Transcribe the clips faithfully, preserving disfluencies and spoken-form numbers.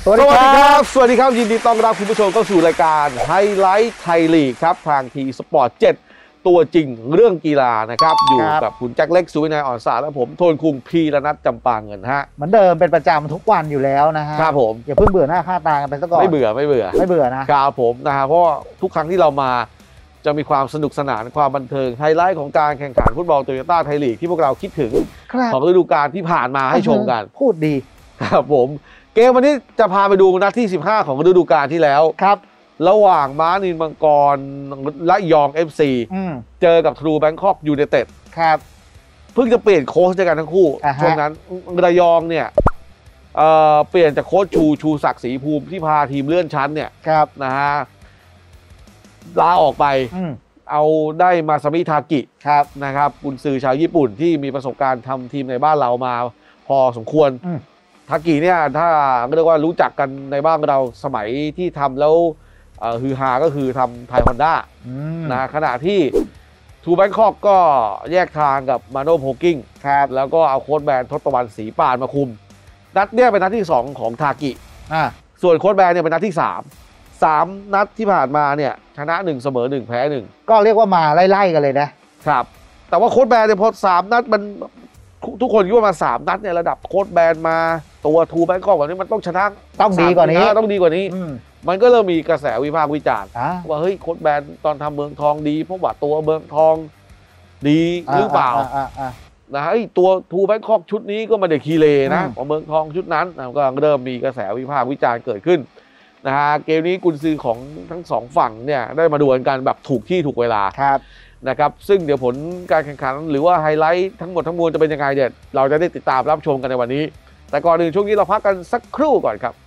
สวัสดีครับสวัสดีครับยินดีต้อนรับคุณผู้ชมเข้าสู่รายการไฮไลท์ไทยลีกครับทางทีสปอร์ตเจ็ดตัวจริงเรื่องกีฬานะครับอยู่กับคุณแจ็คเล็กสุวินัยอ่อนสะและผมโทนคุงพีระนัทจำปาเงินฮะเหมือนเดิมเป็นประจำทุกวันอยู่แล้วนะฮะครับผมอย่าเพิ่งเบื่อหน้าค่าตากันไปซะก่อนไม่เบื่อไม่เบื่อไม่เบื่อนะครับผมนะฮะเพราะทุกครั้งที่เรามาจะมีความสนุกสนานความบันเทิงไฮไลท์ของการแข่งขันฟุตบอลโตโยต้าไทยลีกที่พวกเราคิดถึงของฤดูกาลที่ผ่านมาให้ชมกันพูดดีครับผมเกมวันนี้จะพาไปดูนัดที่สิบห้าของฤดูกาลที่แล้วครับระหว่างม้านินมังกรและยอง เอฟ ซี เจอกับทรูแบงคอกยูไนเต็ดครับเพิ่งจะเปลี่ยนโค้ชด้วยกันทั้งคู่ช่วงนั้นระยองเนี่ยเอ่อเปลี่ยนจากโค้ชชูชูศักดิ์ศรีภูมิที่พาทีมเลื่อนชั้นเนี่ยนะฮะลาออกไปเอาได้มาซามิทากินะครับกุนซือชาวญี่ปุ่นที่มีประสบการณ์ทำทีมในบ้านเรามาพอสมควรทากิเนี่ยถ้าเรียกว่ารู้จักกันในบ้านเราสมัยที่ทำแล้วฮือฮาก็คือทำไทยฮอนด้านะขณะที่ทูแบงคอกก็แยกทางกับมาโนโพกิ้งแล้วก็เอาโค้ชแบนทศตวรรณศรีปานมาคุมนัดเนี่ยเป็นนัดที่สองของทากิส่วนโค้ชแบนเนี่ยเป็นนัดที่สามสามนัดที่ผ่านมาเนี่ยชนะหนึ่งเสมอหนึ่งแพ้หนึ่งก็เรียกว่ามาไล่ๆกันเลยนะครับแต่ว่าโค้ชแบนเนี่ยพอสามนัดมันทุกคนคิดว่ามาสามนัดเนี่ยระดับโค้ชแบนมาตัวทูแบงคอกแบบนี้มันต้องชนะต้องดีกว่านี้ต้องดีกว่านี้มันก็เริ่มมีกระแสวิพากษ์วิจารณ์ว่าเฮ้ยโค้ชแบนตอนทำเมืองทองดีเพราะว่าตัวเมืองทองดีหรือเปล่านะไอ้ตัวทูแบงคอกชุดนี้ก็ไม่ได้คีเลนะของเมืองทองชุดนั้นก็เริ่มมีกระแสวิพากษ์วิจารณ์เกิดขึ้นนะฮะเกมนี้กุนซือของทั้งสองฝั่งเนี่ยได้มาดูกันแบบถูกที่ถูกเวลานะครับซึ่งเดี๋ยวผลการแข่งขันหรือว่าไฮไลท์ทั้งหมดทั้งมวลจะเป็นยังไงเดี๋ยวเราจะได้ติดตามรับชมกันในวันนี้แต่ก่อนอื่นช่วงนี้เราพักกันสักครู่ก่อนครับ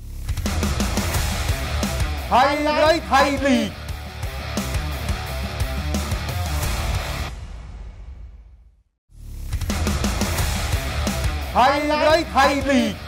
ไฮไลท์ไทยลีกไฮไลท์ไทยลีก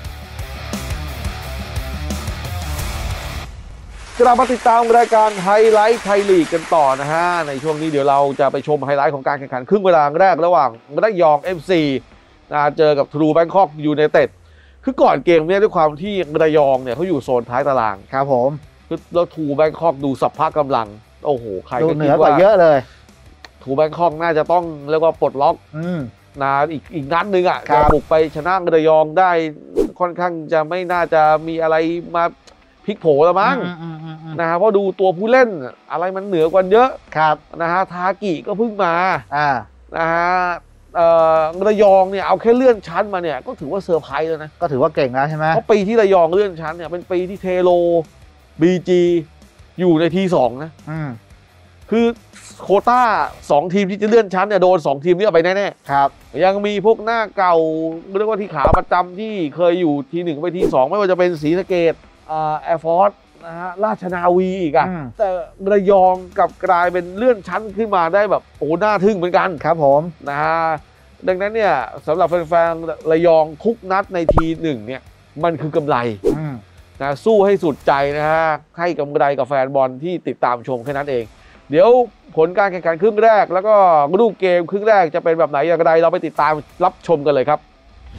กลับมาติดตามรายการไฮไลท์ไทยลีกกันต่อนะฮะในช่วงนี้เดี๋ยวเราจะไปชมไฮไลท์ของการแข่งขันครึ่งเวลาแรกระหว่างระยอง เอฟ ซี นะเจอกับทรูแบงคอกยูไนเต็ดคือก่อนเกมนี้ด้วยความที่ระยองเนี่ยเขาอยู่โซนท้ายตารางครับผมคือแล้วทรูแบงคอกดูสัพพะกำลังโอ้โหใครก็คิดว่าเยอะเลยทรูแบงคอกน่าจะต้องเรียกว่าปลดล็อกนะอีกอีกนัดนึงอ่ะจะบุกไปชนะระยองได้ค่อนข้างจะไม่น่าจะมีอะไรมาพลิกโผแล้วมั้งนะฮะเพราะดูตัวผู้เล่นอะไรมันเหนือกว่าเยอะครับนะฮะทากิก็เพิ่งมานะฮะระยองเนี่ยเอาแค่เลื่อนชั้นมาเนี่ยก็ถือว่าเซอร์ไพรส์แล้วนะก็ถือว่าเก่งแล้วใช่ไหมเพราะปีที่ระยองเลื่อนชั้นเนี่ยเป็นปีที่เทโลบีจีอยู่ในทีสองนะคือโควต้าสองทีมที่จะเลื่อนชั้นเนี่ยโดนสองทีมนี้เอาไปแน่ๆครับยังมีพวกหน้าเก่าเรียกว่าที่ขาประจำที่เคยอยู่ทีหนึ่งไปทีสองไม่ว่าจะเป็นศรีสะเกษแอร์ฟอร์สนะฮะราชนาวีอีกอะแต่ระยองกลับกลายเป็นเลื่อนชั้นขึ้นมาได้แบบโอ้น่าทึ่งเหมือนกันครับผมนะฮะดังนั้นเนี่ยสำหรับแฟนๆระยองทุกนัดในทีหนึ่งเนี่ยมันคือกำไรนะสู้ให้สุดใจนะฮะให้กำไรกับแฟนบอลที่ติดตามชมแค่นั้นเองเดี๋ยวผลการแข่งขันครึ่งแรกแล้วก็รูปเกมครึ่งแรกจะเป็นแบบไหนอย่างไรเราไปติดตามรับชมกันเลยครับ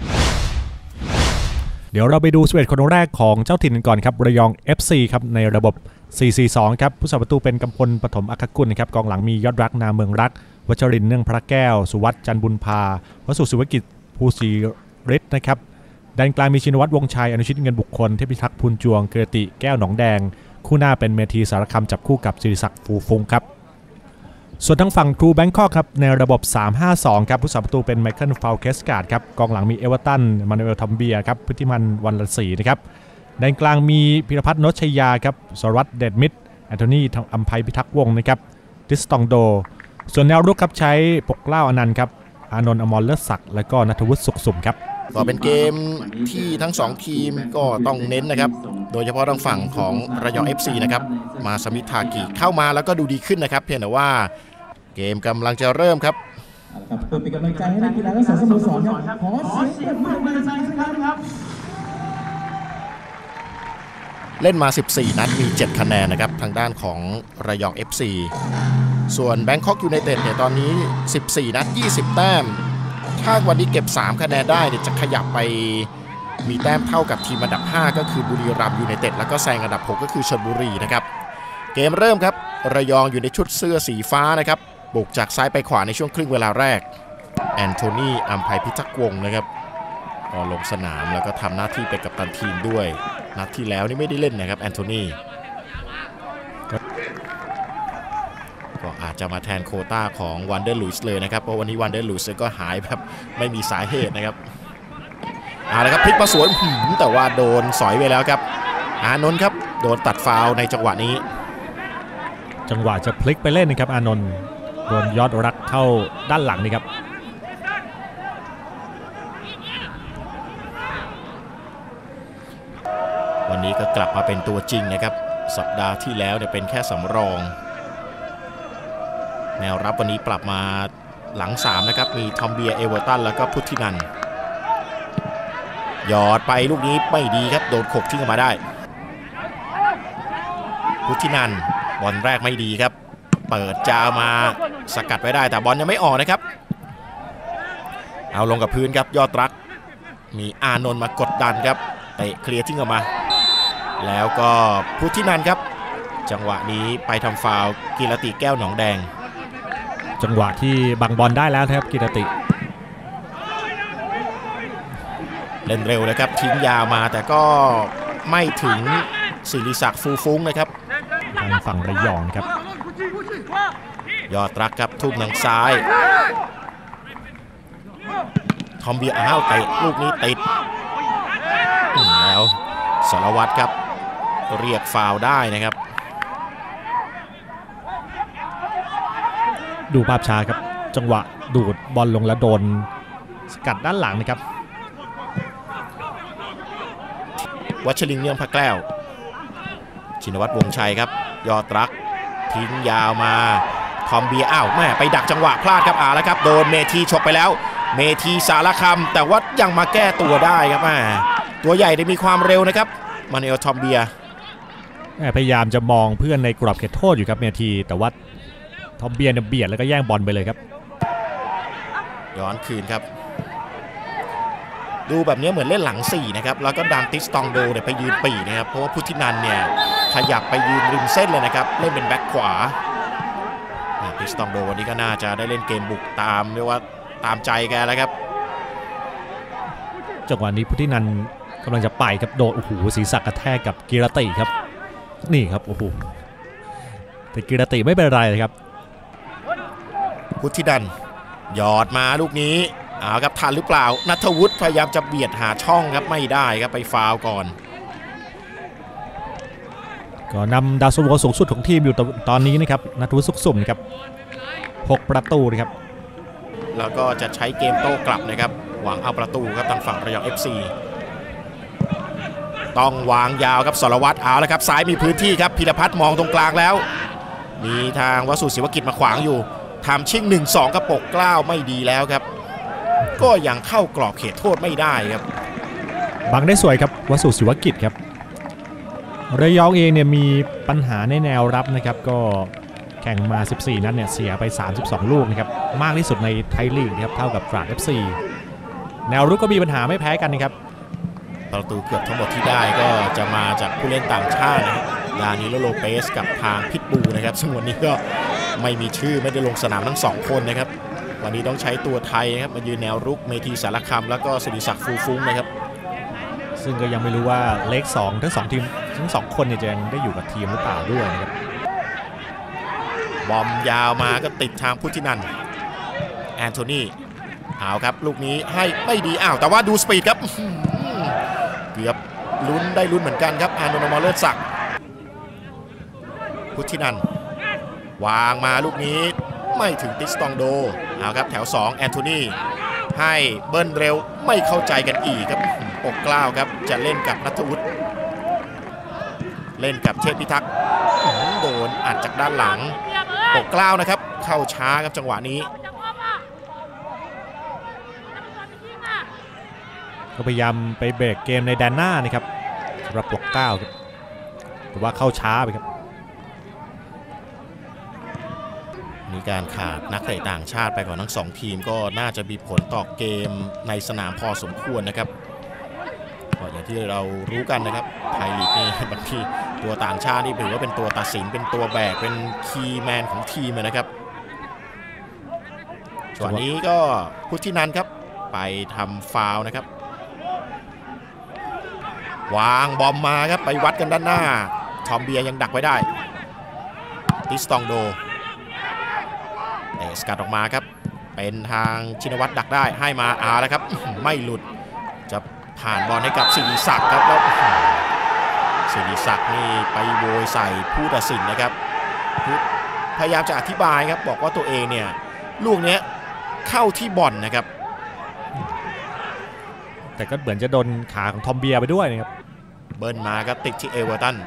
เดี๋ยวเราไปดูสิบเอ็ดคนแรกของเจ้าถิ่นก่อนครับระยอง เอฟ ซี ครับในระบบ สี่ สี่ สอง ครับผู้สาประตูเป็นกำพลปฐมอัครกุลนะครับกองหลังมียอดรักนาเมืองรักวัชรินทร์เนื่องพระแก้วสุวัฒน์จันบุญพาวสุศิวกิจภูศรีฤทธิ์นะครับด้านกลางมีชินวัตรวงชัยอนุชิตเงินบุคคลเทพิทักษ์พูนจวงเกรติแก้วหนองแดงคู่หน้าเป็นเมธีสารคำจับคู่กับศิริศักดิ์ฟูฟงครับส่วนทางฝั่งทรูแบงคอกครับในระบบ สาม ห้า สอง ครับผู้สาประตูเป็นไมเคิลฟาวเคสการ์ดครับกองหลังมีเอเวอร์ตันมานูเอลทอมเบียครับพุทธิมันวันละสีนะครับด้านกลางมีพิรพัฒน์นชชยาครับสรวัตรเดชมิตรแอนโทนีอัมไพพิทักษ์วงศ์นะครับดิสตองโดส่วนแนวรุกครับใช้ปกเกล้าอนันต์ครับอานนท์อมรเลิศศักดิ์และก็ณัฐวุฒิสุขสุ่มครับก็เป็นเกมที่ทั้งสองทีมก็ต้องเน้นนะครับโดยเฉพาะทางฝั่งของระยอง เอฟ ซี นะครับมาซามิทากิเข้ามาแล้วก็ดูดีขึ้นนะครับเพียงแต่ว่าเกมกำลังจะเริ่มครับเพื่อเป็นกำลังใจให้นักกีฬาทั้งสองสโมสรครับขอเสียงปรบมือเป็นกำลังใจสักครั้งครับเล่นมาสิบสี่นัดมีเจ็ดคะแนนนะครับทางด้านของระยอง เอฟ ซี ส่วนแบงคอกยูไนเต็ดเนี่ยตอนนี้สิบสี่นัดยี่สิบแต้มถ้าวันนี้เก็บสามคะแนนได้เนี่ยจะขยับไปมีแต้มเท่ากับทีมอันดับห้าก็คือบุรีรัมย์ยูไนเต็ดแล้วก็แซงอันดับหกก็คือชลบุรีนะครับเกมเริ่มครับระยองอยู่ในชุดเสื้อสีฟ้านะครับบุกจากซ้ายไปขวาในช่วงครึ่งเวลาแรกแอนโทนีอัมไพพิทักษ์วงศ์นะครับก็ลงสนามแล้วก็ทำหน้าที่เป็นกัปตันทีมด้วยนัดที่แล้วนี่ไม่ได้เล่นนะครับแอนโทนีก็อาจจะมาแทนโควต้าของวันเดอร์ลุยส์เลยนะครับเพราะวันนี้วันเดอร์ลุยส์ก็หายแบบไม่มีสาเหตุนะครับเอาละครับพลิกมาสวนแต่ว่าโดนสอยไปแล้วครับอานนท์ครับโดนตัดฟาวล์ในจังหวะนี้จังหวะจะพลิกไปเล่นนะครับอานนท์โดนยอดรักเข้าด้านหลังนี่ครับวันนี้ก็กลับมาเป็นตัวจริงนะครับสัปดาห์ที่แล้วเนี่ยเป็นแค่สำรองแนวรับวันนี้ปรับมาหลังสามนะครับมีทอมเบียเอเวอร์ตันแล้วก็พุทธินันหยอดไปลูกนี้ไม่ดีครับโดนขกทิ้งออกมาได้พุทธินันบอลแรกไม่ดีครับเปิดจามาสกัดไว้ได้แต่บอลยังไม่ออกนะครับเอาลงกับพื้นครับยอดรักมีอานนท์มากดดันครับเตะเคลียร์ทิ้งออกมาแล้วก็พุทธินันครับจังหวะนี้ไปทำฟาวล์กีรติแก้วหนองแดงจังหวะที่บังบอลได้แล้วครับกีรติเล่นเร็วนะครับทิ้งยาวมาแต่ก็ไม่ถึงศิริศักดิ์ฟูฟุ้งนะครับทางฝั่งระยองครับยอดรักครับทุ่มทางซ้ายทอมเบียอ้าวเตะลูกนี้ติดแล้วสารวัตรครับเรียกฟาวล์ได้นะครับดูภาพช้าครับจังหวะดูดบอลลงแล้วโดนสกัดด้านหลังนะครับวัชรินทร์เนื่องพระแก้วชินวัตรวงชัยครับยอดรักทิ้งยาวมาทอมเบียอ้าวแม่ไปดักจังหวะพลาดครับอ่าแล้วครับโดนเมธีฉกไปแล้วเมธีสารคำแต่ว่ายังมาแก้ตัวได้ครับแม่ตัวใหญ่ได้มีความเร็วนะครับมาเนลทอมเบียพยายามจะมองเพื่อนในกรอบเขตโทษอยู่ครับเมธีแต่ว่าทอมเบียเนี่ยเบียดแล้วก็แย่งบอลไปเลยครับย้อนคืนครับดูแบบนี้เหมือนเล่นหลังสี่นะครับแล้วก็ดันติสตองโดเนี่ยไปยืนปีนะครับเพราะว่าพุทธินันเนี่ยขยับไปยืนริมเส้นเลยนะครับเล่นเป็นแบ็คขวาติสตองโดวันนี้ก็น่าจะได้เล่นเกมบุกตามเรียกว่าตามใจแกแล้วครับจังหวะนี้พุทธินันกำลังจะไปครับโดนโอ้โหศีรษะกระแทกกับกีรติครับนี่ครับโอ้โหแต่กีรติไม่เป็นไรเลยครับพุทธินันหยอดมาลูกนี้เอาครับทันหรือเปล่าณัฐวุฒิพยายามจะเบียดหาช่องครับไม่ได้ครับไปฟาวล์ก่อนก็นำดาวซัวสูงสุดของทีมอยู่ตอนนี้นะครับณัฐวุฒิสุขสุ่มครับหกประตูนะครับแล้วก็จะใช้เกมโต้กลับนะครับหวังเอาประตูครับทางฝั่งระยอง เอฟ ซี ต้องวางยาวครับสรวัตรเอาแล้วครับซ้ายมีพื้นที่ครับพิรพัฒน์มองตรงกลางแล้วมีทางวสุศิวกิจมาขวางอยู่ทำชิง หนึ่งสอง กระปกกล้าวไม่ดีแล้วครับก็ยังเข้ากรอบเขตโทษไม่ได้ครับบังได้สวยครับวสุศิวกิจครับระยองเองเนี่ยมีปัญหาในแนวรับนะครับก็แข่งมาสิบสี่นัดเนี่ยเสียไปสามสิบสองลูกนะครับมากที่สุดในไทยลีกนะครับเท่ากับตราด เอฟ ซี แนวรุกก็มีปัญหาไม่แพ้กันนะครับประตูเกือบทั้งหมดที่ได้ก็จะมาจากผู้เล่นต่างชาตินะครับดานิโลโลเปสกับทางพิทบูนะครับซึ่งวันนี้ก็ไม่มีชื่อไม่ได้ลงสนามทั้งสองคนนะครับวันนี้ต้องใช้ตัวไทยนะครับมายืนแนวรุกเมธีสารคำแล้วก็ศิริศักดิ์ฟูฟุ้งนะครับซึ่งก็ยังไม่รู้ว่าเลขสองทั้งสองทีมทั้งสองคนเนี่ยจะยังได้อยู่กับทีมหรือเปล่าด้วยนะครับบอมยาวมาก็ติดทางพุทธินันแอนโทนีเอาครับลูกนี้ให้ไม่ดีอ้าวแต่ว่าดูสปีดครับเกือบลุ้นได้ลุ้นเหมือนกันครับอานนท์ มาเลิศศักดิ์พุทธินันวางมาลูกนี้ไม่ถึงติสตองโดเอาครับแถวสองแอนโทนีให้เบิ้ลเร็วไม่เข้าใจกันอีกครับปกกล้าวครับจะเล่นกับณัฐวุฒิเล่นกับเชษฐพิทักษ์โดนอัดจากด้านหลังปกกล้าวนะครับเข้าช้าครับจังหวะนี้ก็พยายามไปเบรกเกมในแดนหน้านะครับสำหรับปกกล้าวครับแต่ว่าเข้าช้าไปครับมีการขาดนักเตะต่างชาติไปก่อนทั้งสองทีมก็น่าจะมีผลต่อเกมในสนามพอสมควรนะครับอย่างที่เรารู้กันนะครับไทยลีกนี่บางทีตัวต่างชาตินี่ถือว่าเป็นตัวตัดสินเป็นตัวแบกเป็นคีย์แมนของทีมนะครับส่วนนี้ก็พุทธินันครับไปทำฟาวล์นะครับวางบอมมาครับไปวัดกันด้านหน้าทอมเบียยังดักไว้ได้ติสตองโดเตะสกัดออกมาครับเป็นทางชินวัตรดักได้ให้มาอาแล้วครับไม่หลุดจะผ่านบอลให้กับศิริศักดิ์ครับแล้วศิริศักดิ์นี่ไปโวยใส่ผู้ตัดสินนะครับพยายามจะอธิบายครับบอกว่าตัวเองเนี่ยลูกนี้เข้าที่บอลนะครับแต่ก็เหมือนจะโดนขาของทอมเบียไปด้วยนะครับเบิ้ลมาครับติดที่เอเวอร์ตัน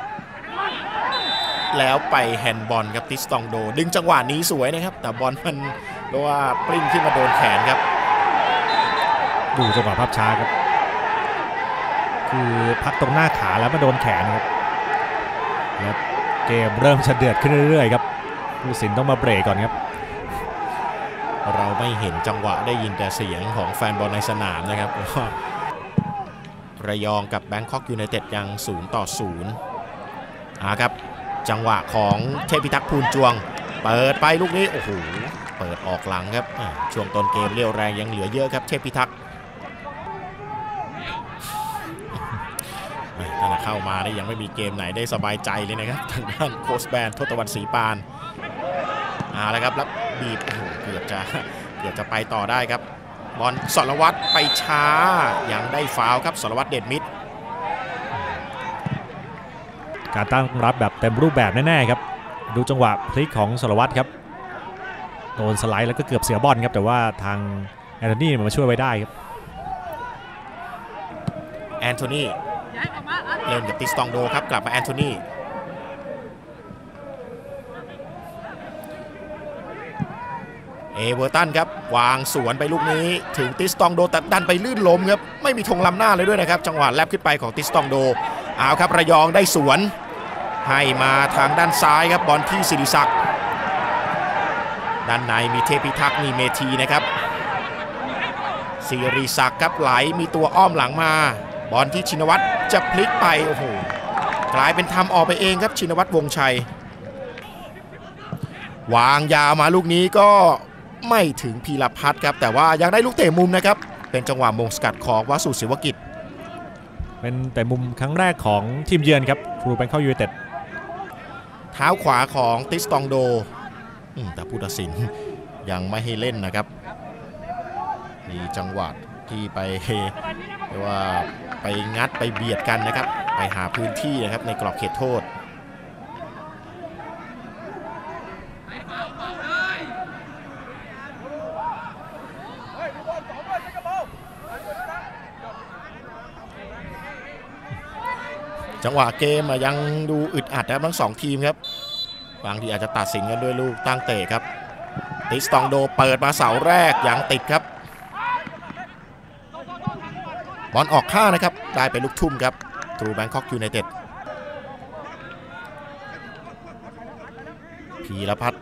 แล้วไปแฮนด์บอลครับติสตองโดดึงจังหวะนี้สวยนะครับแต่บอลมันเพราะว่าปริ้งขึ้นมาโดนแขนครับดูจังหวะภาพช้าครับคือพักตรงหน้าขาแล้วมาโดนแขนครับแล้วเกมเริ่มจะเดือดขึ้นเรื่อยๆครับผู้สินต้องมาเบรกก่อนครับเราไม่เห็นจังหวะได้ยินแต่เสียงของแฟนบอลในสนามนะครับว่าระยองกับแบงคอกยูไนเต็ดยังศูนย์ต่อศูนย์อ่าครับจังหวะของเทพิทักษ์ภูลจวงเปิดไปลูกนี้โอ้โหเปิดออกหลังครับช่วงต้นเกมเรี่ยวแรงยังเหลือเยอะครับเทพิทักษ์ถ้าเข้ามาได้ยังไม่มีเกมไหนได้สบายใจเลยนะครับทางด้านโค้ชแบนทศตวรรณศรีปานเอาละครับแล้วบีบโอ้โหเกือบจะเกือบจะไปต่อได้ครับบอลสรวัตรไปช้ายังได้ฟาวล์ครับสรวัตรเดชมิตรการตั้งรับแบบเต็มรูปแบบแน่ๆครับดูจังหวะพลิกของสรวัตรครับโดนสไลด์แล้วก็เกือบเสียบอลครับแต่ว่าทางแอนโทนีมาช่วยไว้ได้ครับแอนโทนีเล่นกับติสตองโดครับกลับมาแอนโทนีเอเวอร์ตันครับวางสวนไปลูกนี้ถึงติสตองโดแต่ดันไปลื่นล้มครับไม่มีธงล้ำหน้าเลยด้วยนะครับจังหวะแลบขึ้นไปของติสตองโดเอาครับระยองได้สวนให้มาทางด้านซ้ายครับบอลที่ศิริศักดิ์ด้านในมีเทพิทักษ์มีเมธีนะครับศิริศักดิ์ครับไหลมีตัวอ้อมหลังมาบอลที่ชินวัตรจะพลิกไปโอ้โหกลายเป็นทำออกไปเองครับชินวัตรวงชัยวางยาวมาลูกนี้ก็ไม่ถึงพีรพัฒน์ครับแต่ว่ายังได้ลูกเตะมุมนะครับเป็นจังหวะมงสกัดของวสุศิวกิจเป็นแต่มุมครั้งแรกของทีมเยือนครับทรูแบงคอกยูไนเต็ดเท้าขวาของติสตองโดแต่ผู้ตัดสินยังไม่ให้เล่นนะครับมีจังหวะที่ไปเรียกว่าไปงัดไปเบียดกันนะครับไปหาพื้นที่นะครับในกรอบเขตโทษจังหวะเกมยังดูอึดอัดนะครับทั้งสองทีมครับบางทีอาจจะตัดสินกันด้วยลูกตั้งเตะครับติสตองโดเปิดมาเสาแรกยังติดครับบอลออกข้างนะครับได้เป็นลูกทุ่มครับทรูแบงคอกยูไนเต็ดพีรพัฒน์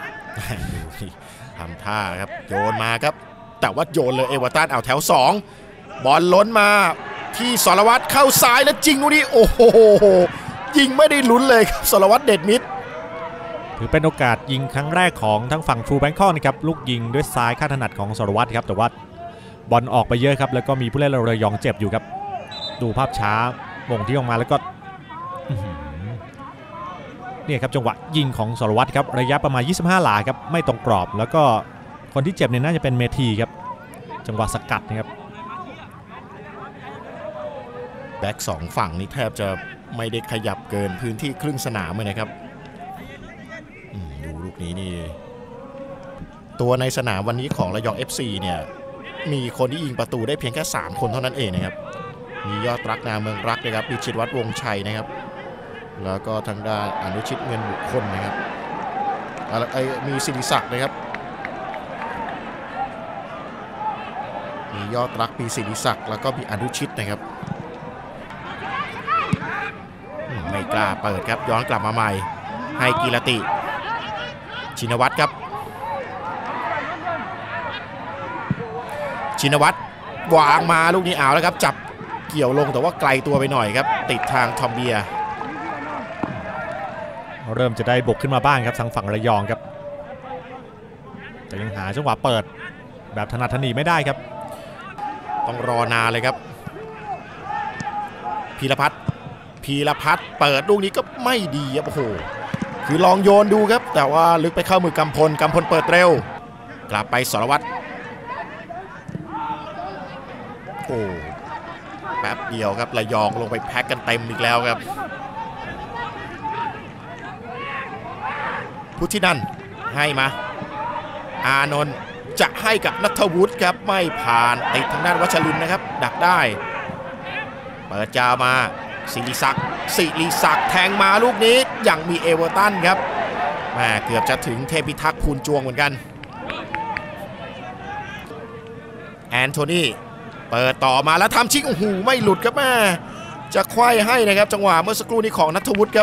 ทำท่าครับโยนมาครับแต่ว่าโยนเลยเอเวอร์ตันเอาแถวสองบอลล้นมาที่สรวัตรเข้าซ้ายแล้วจริงลูกนี้โอ้โหยิงไม่ได้ลุ้นเลยครับสรวัตรเดชมิตรถือเป็นโอกาสยิงครั้งแรกของทั้งฝั่งทรูแบงคอกนะครับลูกยิงด้วยซ้ายข้างถนัดของสรวัตรครับแต่ว่าบอลออกไปเยอะครับแล้วก็มีผู้เล่นระยองเจ็บอยู่ครับดูภาพช้ามงที่ออกมาแล้วก็นี่ครับจังหวะยิงของสรวัตรครับระยะประมาณยี่สิบห้าหลาครับไม่ตรงกรอบแล้วก็คนที่เจ็บเนี่ยน่าจะเป็นเมธีครับจังหวะสกัดนะครับแบ็กสองฝั่งนี้แทบจะไม่ได้ขยับเกินพื้นที่ครึ่งสนามเลยนะครับดูลูกนี้นี่ตัวในสนามวันนี้ของระยอง เอฟ ซี เนี่ยมีคนที่ยิงประตูได้เพียงแค่สามคนเท่านั้นเองนะครับมียอดรักนาเมืองรักนะครับมีชินวัตรวงชัยนะครับแล้วก็ทางด้านอนุชิตเงินบุคคลนะครับมีศิริศักดิ์นะครับมียอดรักมีศิริศักดิ์แล้วก็มีอนุชิตนะครับไม่กล้าเปิดครับย้อนกลับมาใหม่ให้กีรติชินวัตรครับชินวัตรวางมาลูกนี้เอาแล้วครับจับเกี่ยวลงแต่ว่าไกลตัวไปหน่อยครับติดทางทอมเบียเริ่มจะได้บุกขึ้นมาบ้างครับทางฝั่งระยองครับแต่ยังหาจังหวะเปิดแบบถนัดถนีไม่ได้ครับต้องรอนานเลยครับพีรพัฒน์พีรพัฒน์เปิดลูกนี้ก็ไม่ดีครับโอ้โหคือลองโยนดูครับแต่ว่าลึกไปเข้ามือกำพลกำพลเปิดเร็วกลับไปสรวัตรโอ้แป๊บเดียวครับระยองลงไปแพ็กกันเต็มอีกแล้วครับพุทธินันท์ให้มาอานนท์จะให้กับณัฐวุฒิครับไม่ผ่านติดทางด้านวัชรินทร์นะครับดักได้เปิดจามาศิริศักดิ์ศิริศักดิ์แทงมาลูกนี้ยังมีเอเวอร์ตันครับแม่เกือบจะถึงเทพิทักษ์ภูลจวงเหมือนกันแอนโทนีเปิดต่อมาแล้วทำชิงโอ้โหไม่หลุดครับแม่จะไขว้ให้นะครับจังหวะเมื่อสักครู่นี้ของณัฐวุฒิครับ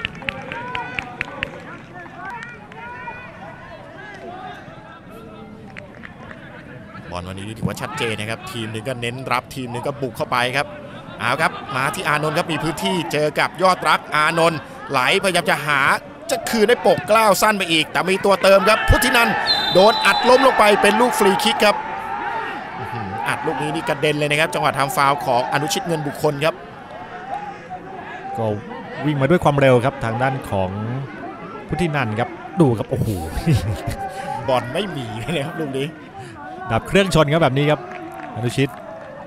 บอลวันนี้ถือว่าชัดเจนนะครับทีมหนึ่งก็เน้นรับทีมหนึ่งก็บุกเข้าไปครับเอาครับมาที่อานนท์ครับมีพื้นที่เจอกับยอดรักอานนท์ไหลพยายามจะหาจะคืนได้ปกกล้าวสั้นไปอีกแต่มีตัวเติมครับพุทธินันท์โดนอัดล้มลงไปเป็นลูกฟรีคิกครับอัดลูกนี้นี่กระเด็นเลยนะครับจังหวะทำฟาวล์ของอนุชิตเงินบุคคลครับก็วิ่งมาด้วยความเร็วครับทางด้านของพุทธินันท์ครับดูครับโอ้โหบอลไม่มีนะครับลูกนี้ดับเครื่องชนครับแบบนี้ครับอนุชิต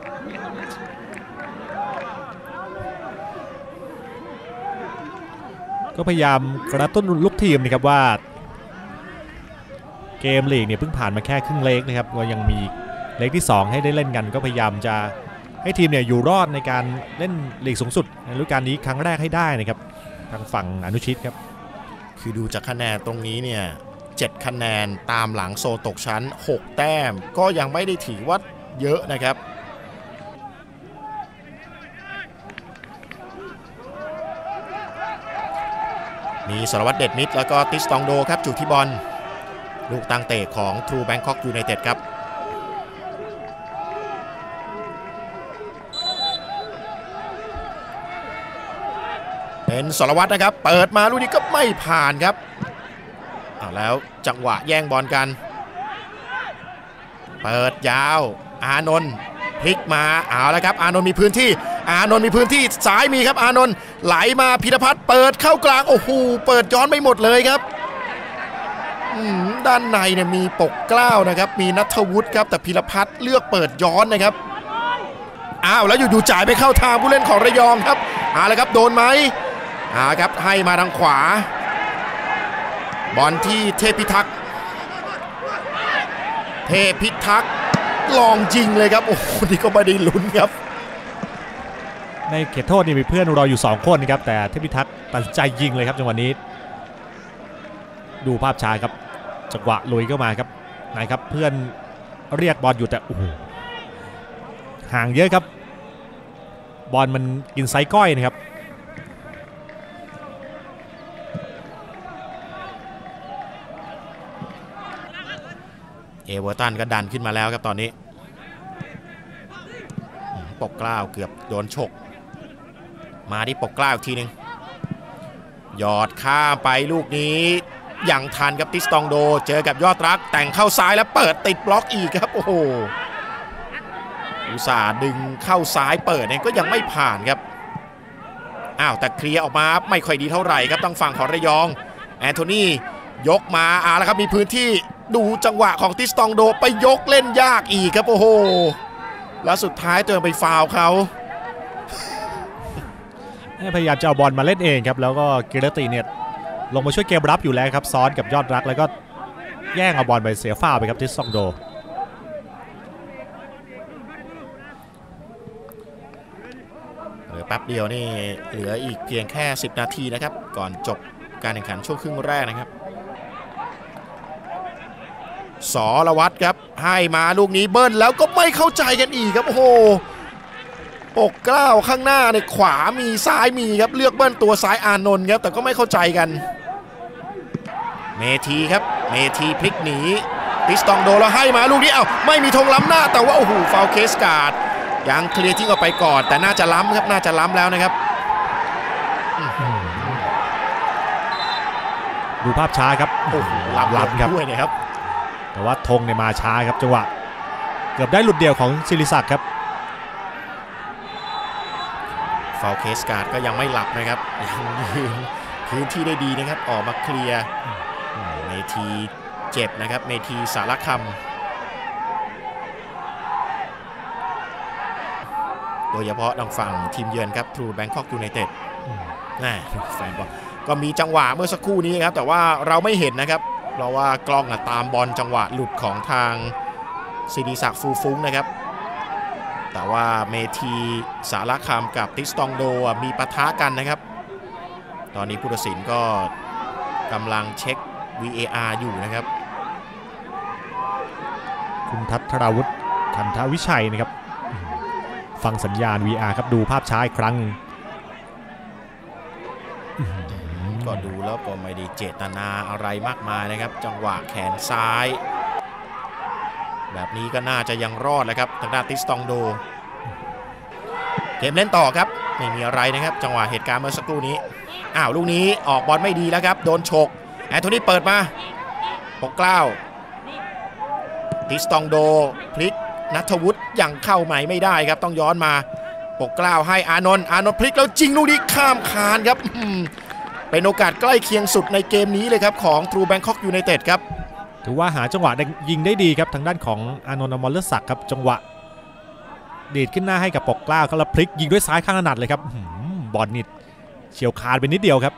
ก็พยายามกระตุ้นลูกทีมนะครับว่าเกมลีกเนี่ยเพิ่งผ่านมาแค่ครึ่งเล็กนะครับก็ยังมีเล็กที่สองให้ได้เล่นกันก็พยายามจะให้ทีมเนี่ยอยู่รอดในการเล่นลีกสูงสุดในฤดูกาลนี้ครั้งแรกให้ได้นะครับทางฝั่งอนุชิตครับคือดูจากคะแนนตรงนี้เนี่ยเจ็ดคะแนนตามหลังโซตกชั้นหกแต้มก็ยังไม่ได้ถือว่าเยอะนะครับมีสรวัตรเดชมิตรแล้วก็ติสตองโดครับจุดที่บอลลูกตั้งเตะของทรูแบงคอกยูไนเต็ดครับเป็นสรวัตรนะครับเปิดมาลูกนี้ก็ไม่ผ่านครับเอาแล้วจังหวะแย่งบอลกันเปิดยาวอานนท์พลิกมาเอาแล้วครับอานนท์มีพื้นที่อานนท์มีพื้นที่ซ้ายมีครับอานนท์ไหลมาพีรพัฒน์เปิดเข้ากลางโอ้โหเปิดย้อนไม่หมดเลยครับด้านในเนี่ยมีปกเกล้านะครับมีณัฐวุฒิครับแต่พีรพัฒน์เลือกเปิดย้อนนะครับอ้าวแล้วอยู่ๆจ่ายไปเข้าทางผู้เล่นของระยองครับเอาละครับโดนไหมเอาครับให้มาทางขวาบอลที่เทพิทักษ์เทพิทักษ์ลองยิงเลยครับโอ้โหนี่ก็ไม่ได้ลุ้นครับในเขตโทษนี่มีเพื่อนรออยู่สองคนนะครับแต่เทพิทักษ์ตัดใจยิงเลยครับจังหวะนี้ดูภาพช้าครับจังหวะลุยเข้ามาครับไหนครับเพื่อนเรียกบอลอยู่แต่โอ้โหห่างเยอะครับบอลมันกินไซก้อยนะครับเอเวอร์ตันก็ดันขึ้นมาแล้วครับตอนนี้ปกเกล้าเกือบโดนฉกมาที่ปกเกล้าอีกทีหนึ่งหยอดข้ามไปลูกนี้ยังทันกับติสตองโดเจอกับยอดรักแต่งเข้าซ้ายแล้วเปิดติดบล็อกอีกครับโอ้โหอุตส่าห์ดึงเข้าซ้ายเปิดเนี่ยก็ยังไม่ผ่านครับอ้าวแต่เคลียร์ออกมาไม่ค่อยดีเท่าไหร่ครับตั้งฝั่งของระยองแอนโทนียกมาอ่าแล้วครับมีพื้นที่ดูจังหวะของติสตองโดไปยกเล่นยากอีกครับโอ้โหแล้วสุดท้ายตัวไปฟาวเขาพยายามจะเอาบอลมาเล่นเองครับแล้วก็กิรติเนี่ยลงมาช่วยเกมรับอยู่แล้วครับซ้อนกับยอดรักแล้วก็แย่งเอาบอลไปเสียฟาวไปครับติสตองโดเหลือแป๊บเดียวนี่เหลืออีกเพียงแค่สิบนาทีนะครับก่อนจบการแข่งขันช่วงครึ่งแรกนะครับสรวัตรครับให้มาลูกนี้เบิ้ลแล้วก็ไม่เข้าใจกันอีกครับโอ้โหปกเกล้าข้างหน้าในขวามีซ้ายมีครับเลือกเบิ้ลตัวซ้ายอานนท์ครับแต่ก็ไม่เข้าใจกันเมทีครับเมทีพลิกหนีติสตองโดแล้วให้มาลูกนี้เอ้าไม่มีธงล้ำหน้าแต่ว่าโอ้โหฟาวเคสการ์ดยังเคลียร์ทิ้งออกไปก่อนแต่น่าจะล้ำครับน่าจะล้ำแล้วนะครับดูภาพช้าครับโอ้โหล้ำล้ำครับด้วยนะครับแต่ว่าธงเนี่ยมาช้าครับจังหวะเกือบได้หลุดเดี่ยวของศิริศักดิ์ครับฟาวเคสการ์ดก็ยังไม่หลับนะครับยังยืนพื้นที่ได้ดีนะครับออกมาเคลียร์เมทีเจ็บนะครับเมทีสารคำโดยเฉพาะทางฝั่งทีมเยือนครับทรูแบงคอกยูไนเต็ดน่าแฟนบอลก็มีจังหวะเมื่อสักครู่นี้ครับแต่ว่าเราไม่เห็นนะครับเพราะว่ากล้องตามบอลจังหวะหลุดของทางศิริศักดิ์ฟูฟุ้งนะครับแต่ว่าเมทีสารคามกับติสตองโดมีปะทะกันนะครับตอนนี้ผู้ตัดสินก็กำลังเช็ค วี เอ อาร์ อยู่นะครับคุณทัศราวุฒิคันธวิชัยนะครับฟังสัญญาณ วี อาร์ ครับดูภาพช้าอีกครั้งก็ดูแล้วก็ไม่ได้เจตนาอะไรมากมายนะครับจังหวะแขนซ้ายแบบนี้ก็น่าจะยังรอดเลยครับทางด้านติสตองโดเกมเล่นต่อครับไม่มีอะไรนะครับจังหวะเหตุการณ์เมื่อสักครู่นี้อ้าวลูกนี้ออกบอลไม่ดีแล้วครับโดนฉกแอนโทนีเปิดมาปกเกล้าติสตองโดพลิกณัฐวุฒิยังเข้าใหม่ไม่ได้ครับต้องย้อนมาปกเกล้าให้อานนท์อานนท์พลิกแล้วจริงลูกนี้ข้ามคานครับเป็นโอกาสใกล้เคียงสุดในเกมนี้เลยครับของทรูแบงคอกยูไนเต็ดครับถือว่าหาจังหวะยิงได้ดีครับทางด้านของอานนท์ อมรศักดิ์ครับจังหวะดีดขึ้นหน้าให้กับปกเกล้าเขาแล้วพลิกยิงด้วยซ้ายข้างถนัดเลยครับบอลนิดเฉียวคานไปนิดเดียวครับ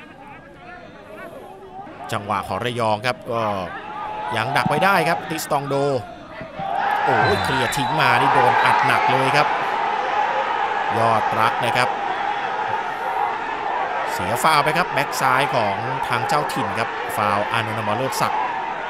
จังหวะของระยองครับก็ยังดักไว้ได้ครับติสตองโดโอ้ยเคลียร์ทิ้งมานี่โดนอัดหนักเลยครับยอดรักนะครับเสียฟาวไปครับแบ็กซ้ายของทางเจ้าถิ่นครับฟาวอานนท์ อมรศักดิ์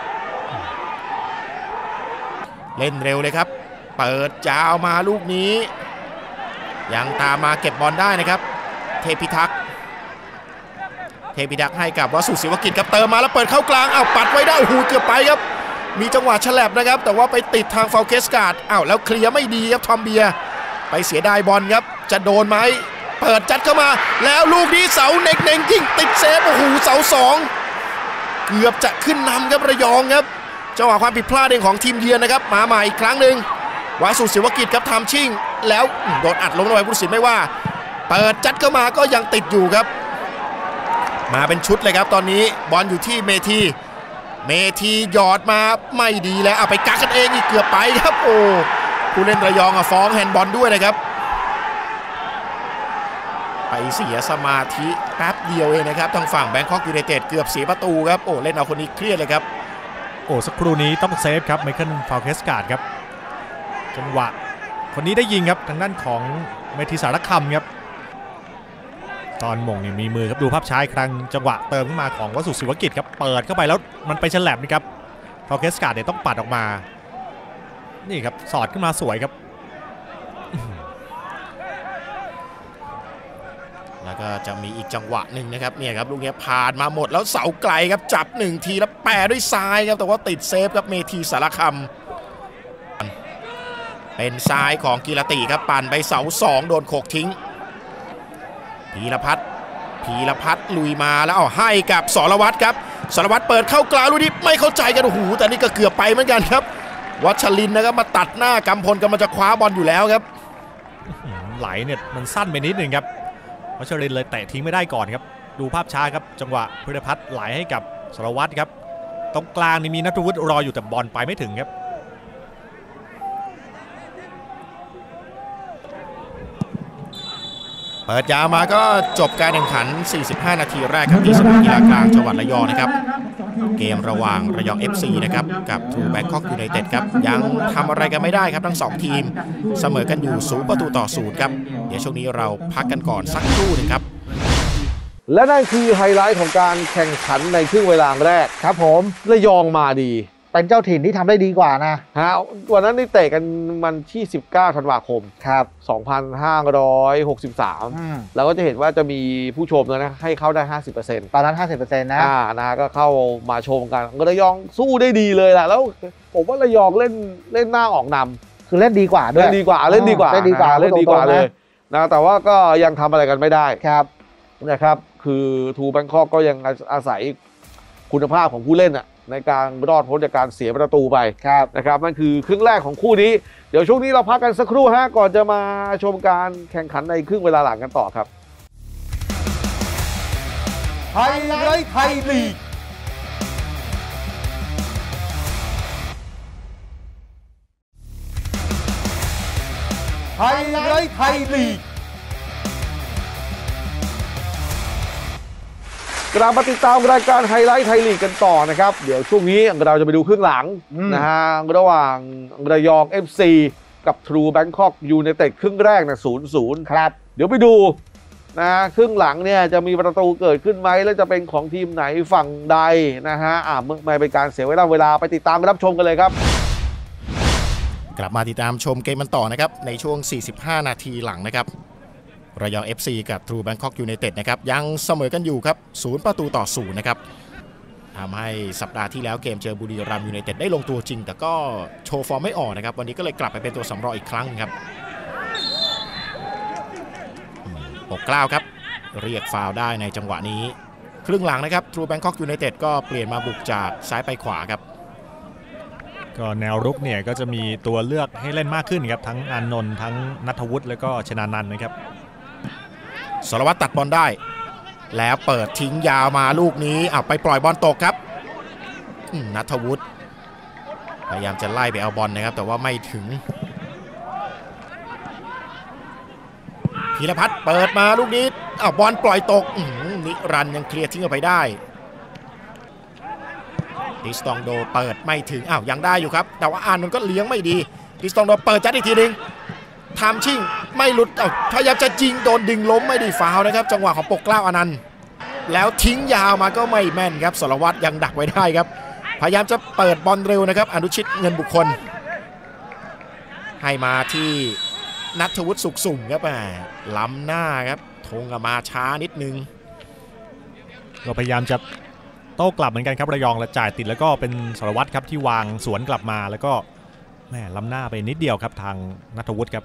เล่นเร็วเลยครับเปิดยาวมาลูกนี้ยังตามมาเก็บบอลได้นะครับเทพิทักษ์เทพิทักษ์ให้กับวสุศิวกิจครับเติมมาแล้วเปิดเข้ากลางอ้าวปัดไว้ได้โอ้โหเกือบไปครับมีจังหวะฉลับนะครับแต่ว่าไปติดทางฟาวเคสการ์ดอ้าวแล้วเคลียร์ไม่ดีครับทอมเบียไปเสียดายบอลครับจะโดนไหมเปิดจัดเข้ามาแล้วลูกนี้เสาเน่งๆยิงติดเซฟโอ้โหเสาสองเกือบจะขึ้นนำครับระยองครับจังหวะความผิดพลาดเองของทีมเยือนนะครับมาใหม่อีกครั้งหนึ่งวสุศิวกิจครับทำชิ่งแล้วโดนอัดลงลงไปผู้ตัดสินไม่ว่าเปิดจัดเข้ามาก็ยังติดอยู่ครับมาเป็นชุดเลยครับตอนนี้บอลอยู่ที่เมทีเมทีหยอดมาไม่ดีแล้วเอาไปกักกันเองอีกเกือบไปครับโอ้ผู้เล่นระยองฟ้องแฮนด์บอลด้วยนะครับไปเสียสมาธิแป๊บเดียวเองนะครับทางฝั่งแบงคอกยูไนเต็ดเกือบเสียประตูครับโอ้เล่นเอาคนนี้เครียดเลยครับโอ้สักครู่นี้ต้องเซฟครับไมเคิลฟาวเคสการ์ดครับจังหวะคนนี้ได้ยิงครับทางด้านของเมธีสารคำครับตอนมงนี่มีมือครับดูภาพช้าอีกครั้งจังหวะเติมขึ้นมาของวสุศิวกิจครับเปิดเข้าไปแล้วมันไปฉลับนี่ครับฟาวเคสการ์ดเนี่ยต้องปัดออกมานี่ครับสอดขึ้นมาสวยครับแล้วก็จะมีอีกจังหวะหนึ่งนะครับเนี่ยครับลูกนี้ผ่านมาหมดแล้วเสาไกลครับจับหนึ่งทีแล้วแปะด้วยซ้ายครับแต่ว่าติดเซฟครับเมธีสารคำเป็นซ้ายของกีรติครับปั่นไปเสาสองโดนโขกทิ้งพีรพัฒน์พีรพัฒน์ลุยมาแล้วเอาให้กับสรวัตรครับสรวัตรเปิดเข้ากลางลูกนี้ไม่เข้าใจกันโอ้โหแต่นี่ก็เกือบไปเหมือนกันครับวัชรินทร์นะครับมาตัดหน้ากำพลกำลังจะคว้าบอลอยู่แล้วครับไหลเนี่ยมันสั้นไปนิดหนึ่งครับวัชรินทร์เลยแตะทิ้งไม่ได้ก่อนครับดูภาพช้าครับจังหวะพีรพัฒน์ไหลให้กับสรวัตรครับตรงกลางนี่มีณัฐวุฒิรออยู่แต่บอลไปไม่ถึงครับเปิดยาวมาก็จบการแข่งขันสี่สิบห้านาทีแรกครับที่สนามกีฬากลางจังหวัดระยองนะครับเกมระหว่างระยอง เอฟ ซี นะครับกับทรูแบงคอกยูไนเต็ดครับยังทำอะไรกันไม่ได้ครับทั้งสองทีมเสมอกันอยู่ศูนย์ประตูต่อศูนย์ครับเดี๋ยวช่วงนี้เราพักกันก่อนสักครู่นึงครับและนั่นคือไฮไลท์ของการแข่งขันในครึ่งเวลาแรกครับผมระยองมาดีเป็นเจ้าถิ่นที่ทำได้ดีกว่านะฮะวันนั้นได้เตะกันวันที่สิบเก้าธันวาคมครับสองพันห้าร้อยหกสิบสามแล้วก็จะเห็นว่าจะมีผู้ชมนะให้เข้าได้ ห้าสิบเปอร์เซ็นต์ตอนนั้น ห้าสิบเปอร์เซ็นต์ นะอ่านะก็เข้ามาชมกันระยองสู้ได้ดีเลยแหละแล้วผมว่าระยองเล่นเล่นหน้าออกนคือเล่นดีกว่าด้วยเล่นดีกว่าเล่นดีกว่าเล่นดีกว่าเล่นดีกว่าเลยนะแต่ว่าก็ยังทำอะไรกันไม่ได้ครับนะครับคือทูแบงคอกก็ยังอาศัยคุณภาพของผู้เล่นอะในการรอดพ้นจากการเสียประตูไปนะครับนั่นคือครึ่งแรกของคู่นี้เดี๋ยวช่วงนี้เราพักกันสักครู่ฮะก่อนจะมาชมการแข่งขันในครึ่งเวลาหลังกันต่อครับไฮไลท์ไทยลีกไฮไลท์ไทยลีกกลับมาติดตามรายการไฮไลท์ไทยลีกกันต่อนะครับเดี๋ยวช่วงนี้เราจะไปดูครึ่งหลังนะฮะระหว่างระยอง เอฟ ซี กับ True Bangkok United ครึ่งแรกนะศูนย์ศูนย์ครับเดี๋ยวไปดูนะครึ่งหลังเนี่ยจะมีประตูเกิดขึ้นไหมแล้วจะเป็นของทีมไหนฝั่งใดนะฮะอ่าเมื่อไม่เป็นการเสียเวลาเวลาไปติดตามรับชมกันเลยครับกลับมาติดตามชมเกมมันต่อนะครับในช่วงสี่สิบห้านาทีหลังนะครับระยอง เอฟ ซี กับ True Bangkok United นะครับยังเสมอกันอยู่ครับศูนย์ประตูต่อศูนย์นะครับทำให้สัปดาห์ที่แล้วเกมเจอบุรีรัมย์ยูไนเต็ดได้ลงตัวจริงแต่ก็โชว์ฟอร์มไม่ออกนะครับวันนี้ก็เลยกลับไปเป็นตัวสำรองอีกครั้งครับปกเกล้าครับเรียกฟาวล์ได้ในจังหวะนี้ครึ่งหลังนะครับ True Bangkok United ก็เปลี่ยนมาบุกจากซ้ายไปขวาครับก็แนวรุกเนี่ยก็จะมีตัวเลือกให้เล่นมากขึ้นครับทั้งอานนท์ทั้งณัฐวุฒิแล้วก็ชนานันท์นะครับสรวัตรตัดบอลได้แล้วเปิดทิ้งยาวมาลูกนี้อ่ะไปปล่อยบอลตกครับณัฐวุฒิพยายามจะไล่ไปเอาบอลนะครับแต่ว่าไม่ถึงพีรพัฒน์เปิดมาลูกนี้อ้าวบอลปล่อยตกนิรันดร์ยังเคลียร์ทิ้งออกไปได้ดิสตองโดเปิดไม่ถึงอ้าวยังได้อยู่ครับแต่ว่าอ่านมันก็เลี้ยงไม่ดีดิสตองโดเปิดจัดอีกทีนึงทำชิ่งไม่หลุดอ้าวพยายามจะยิงโดนดึงล้มไม่ได้ฟาวล์นะครับจังหวะของปกเกล้าอนันต์แล้วทิ้งยาวมาก็ไม่แม่นครับสรวัตรยังดักไว้ได้ครับพยายามจะเปิดบอลเร็วนะครับอนุชิตเงินบุคคลให้มาที่ณัฐวุฒิสุขสุ่มครับล้ำหน้าครับทงมาช้านิดนึงก็พยายามจะโต้กลับเหมือนกันครับระยองและจ่ายติดแล้วก็เป็นสรวัตรครับที่วางสวนกลับมาแล้วก็แม่ล้ำหน้าไปนิดเดียวครับทางณัฐวุฒิครับ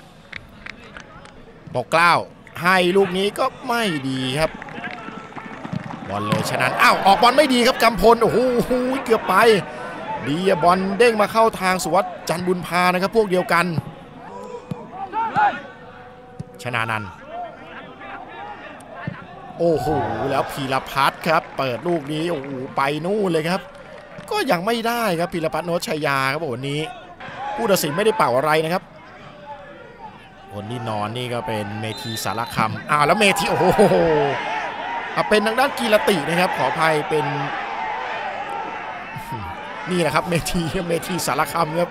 ปกเกล้าให้ลูกนี้ก็ไม่ดีครับบอลเลยฉะนั้นอ้าวออกบอลไม่ดีครับกำพลโอ้โหเกือบไปดีบอลเด้งมาเข้าทางสุวัสดิ์จันทร์บุญพานะครับพวกเดียวกันชนานันท์โอ้โหแล้วพีรพัฒน์ครับเปิดลูกนี้โอ้โหไปนู่นเลยครับก็ยังไม่ได้ครับพีรพัฒน์โนชยาครับวันนี้ผู้ตัดสินไม่ได้เป่าอะไรนะครับคนที่นอนนี่ก็เป็นเมธีสารคำอ้าวแล้วเมธีโอ้โหเป็นทางด้านกีรตินะครับขออภัยเป็นนี่แหละครับเมธีเมธีสารคำครับ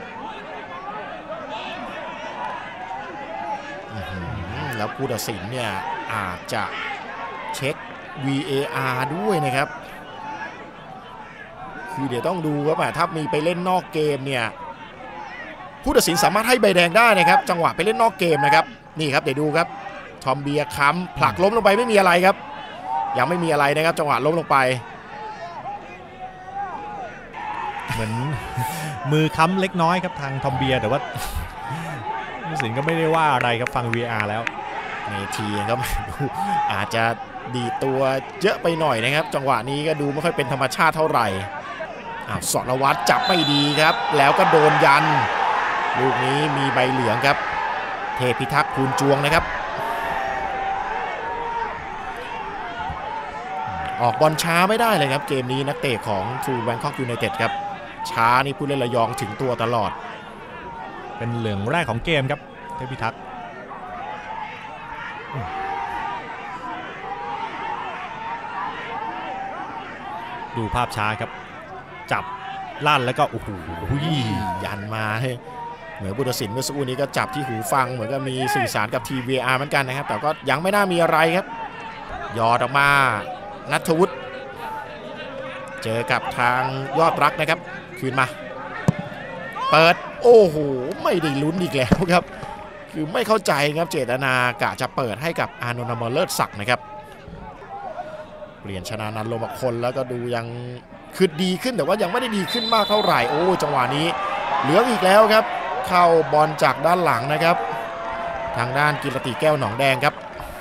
แล้วผู้ตัดสินเนี่ยอาจจะเช็ค วี เอ อาร์ ด้วยนะครับคือเดี๋ยวต้องดูว่าถ้ามีไปเล่นนอกเกมเนี่ยผู้ตัดสินสามารถให้ใบแดงได้นะครับจังหวะไปเล่นนอกเกมนะครับนี่ครับเดี๋ยวดูครับทอมเบียร์ค้ำผลักล้มลงไปไม่มีอะไรครับยังไม่มีอะไรนะครับจังหวะล้มลงไปเหมือนมือค้ำเล็กน้อยครับทางทอมเบียร์แต่ว่าผู้ตัดสินก็ไม่ได้ว่าอะไรครับฟัง วี เอ อาร์ แล้วเมทีครับอาจจะดีตัวเยอะไปหน่อยนะครับจังหวะนี้ก็ดูไม่ค่อยเป็นธรรมชาติเท่าไหร่อ้าวสรวัตรจับไม่ดีครับแล้วก็โดนยันลูกนี้มีใบเหลืองครับเทพิทักษ์ภูลจวงนะครับออกบอลช้าไม่ได้เลยครับเกมนี้นักเตะของ True Bangkok United ครับช้านี่ผู้เล่นระยองถึงตัวตลอดเป็นเหลืองแรกของเกมครับเทพิทักษ์ดูภาพช้าครับจับลั่นแล้วก็โอ้โหยันมาเหมือนผู้ตัดสินเมื่อสักครู่นี้ก็จับที่หูฟังเหมือนกับมีสื่อสารกับที วี อาร์ เหมือนกันนะครับแต่ก็ยังไม่น่ามีอะไรครับยอดออกมาณัฐวุฒิเจอกับทางยอดรักนะครับคืนมาเปิดโอ้โหไม่ได้ลุ้นอีกแล้วครับคือไม่เข้าใจครับเจตนากะจะเปิดให้กับอานนท์ อมรเลิศศักดิ์นะครับเปลี่ยนชนะนันลงมาคนแล้วก็ดูยังคือดีขึ้นแต่ว่ายังไม่ได้ดีขึ้นมากเท่าไหร่โอ้จังหวะนี้เหลืองอีกแล้วครับเข้าบอลจากด้านหลังนะครับทางด้านกิรติแก้วหนองแดงครับ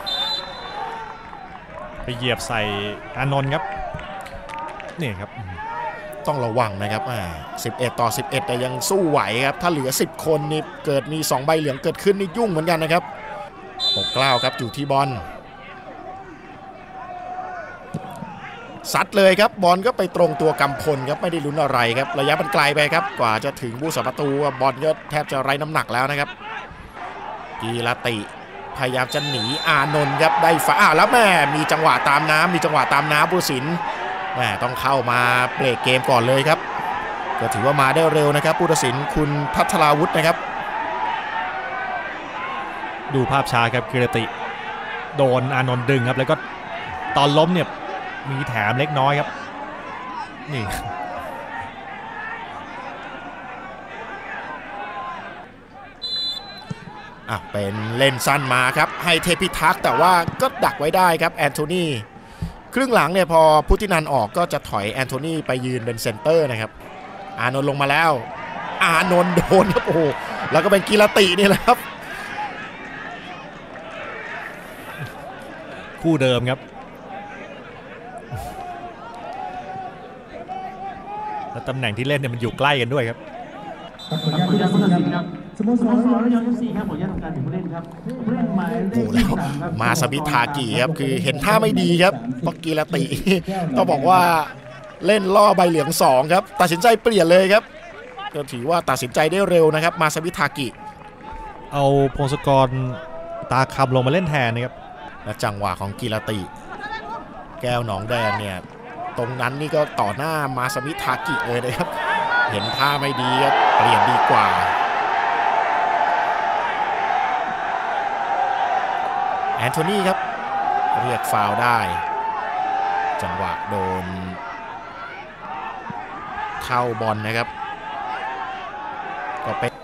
ไปเหยียบใส่อานนท์ครับนี่ครับต้องระวังนะครับสิบเอ็ดต่อสิบเอ็ดแต่ยังสู้ไหวครับถ้าเหลือสิบคนนี่เกิดมีสองใบเหลืองเกิดขึ้นนี่ยุ่งเหมือนกันนะครับปกเกล้าครับอยู่ที่บอลซัดเลยครับบอลก็ไปตรงตัวกำพลครับไม่ได้ลุ้นอะไรครับระยะมันไกลไปครับกว่าจะถึงผู้สาประตูบอลก็แทบจะไร้น้ำหนักแล้วนะครับกีรติพยายามจะหนีอานนท์ครับได้ฝาอ่าแล้วแม่มีจังหวะตามน้ำมีจังหวะตามน้ำผู้สินแม่ต้องเข้ามาเบรกเกมก่อนเลยครับก็ถือว่ามาได้เร็วนะครับผู้ตัดสินคุณพัทราวุฒินะครับดูภาพช้าครับกีรติโดนอานนท์ดึงครับแล้วก็ตอนล้มเนี่ยมีแถมเล็กน้อยครับนี่อ่ะเป็นเล่นสั้นมาครับให้เทพิทักษ์แต่ว่าก็ดักไว้ได้ครับแอนโทนีครึ่งหลังเนี่ยพอพุทธินันออกก็จะถอยแอนโทนีไปยืนเป็นเซนเตอร์นะครับอานนท์ลงมาแล้วอานนท์โดนครับโอ้โหแล้วก็เป็นกีรตินี่แหละครับคู่เดิมครับแล้วตำแหน่งที่เล่นเนี่ยมันอยู่ใกล้กันด้วยครับขออนุญาตผู้ตัดสินครับสโมสรระยอง เอฟ ซี ครับขออนุญาตทำการถึงผู้เล่นครับผู้เล่นหมายเลขที่สามครับมาสมิทากิครับคือเห็นท่าไม่ดีครับเพราะกีรติก็บอกว่าเล่นล่อใบเหลืองสองครับตัดสินใจเปลี่ยนเลยครับก็ถือว่าตัดสินใจได้เร็วนะครับมาสมิทากิเอาพงศกรตาคำลงมาเล่นแทนนะครับและจังหวะของกีรติแก้วหนองแดงเนี่ยตรงนั้นนี่ก็ต่อหน้ามาสมิทากิเลยนะครับเห็นท่าไม่ดีครับเปลี่ยนดีกว่าแอนโทนีครับเรียกฟาวล์ได้จังหวะโดนเข้าบอลนะครับก็เป็น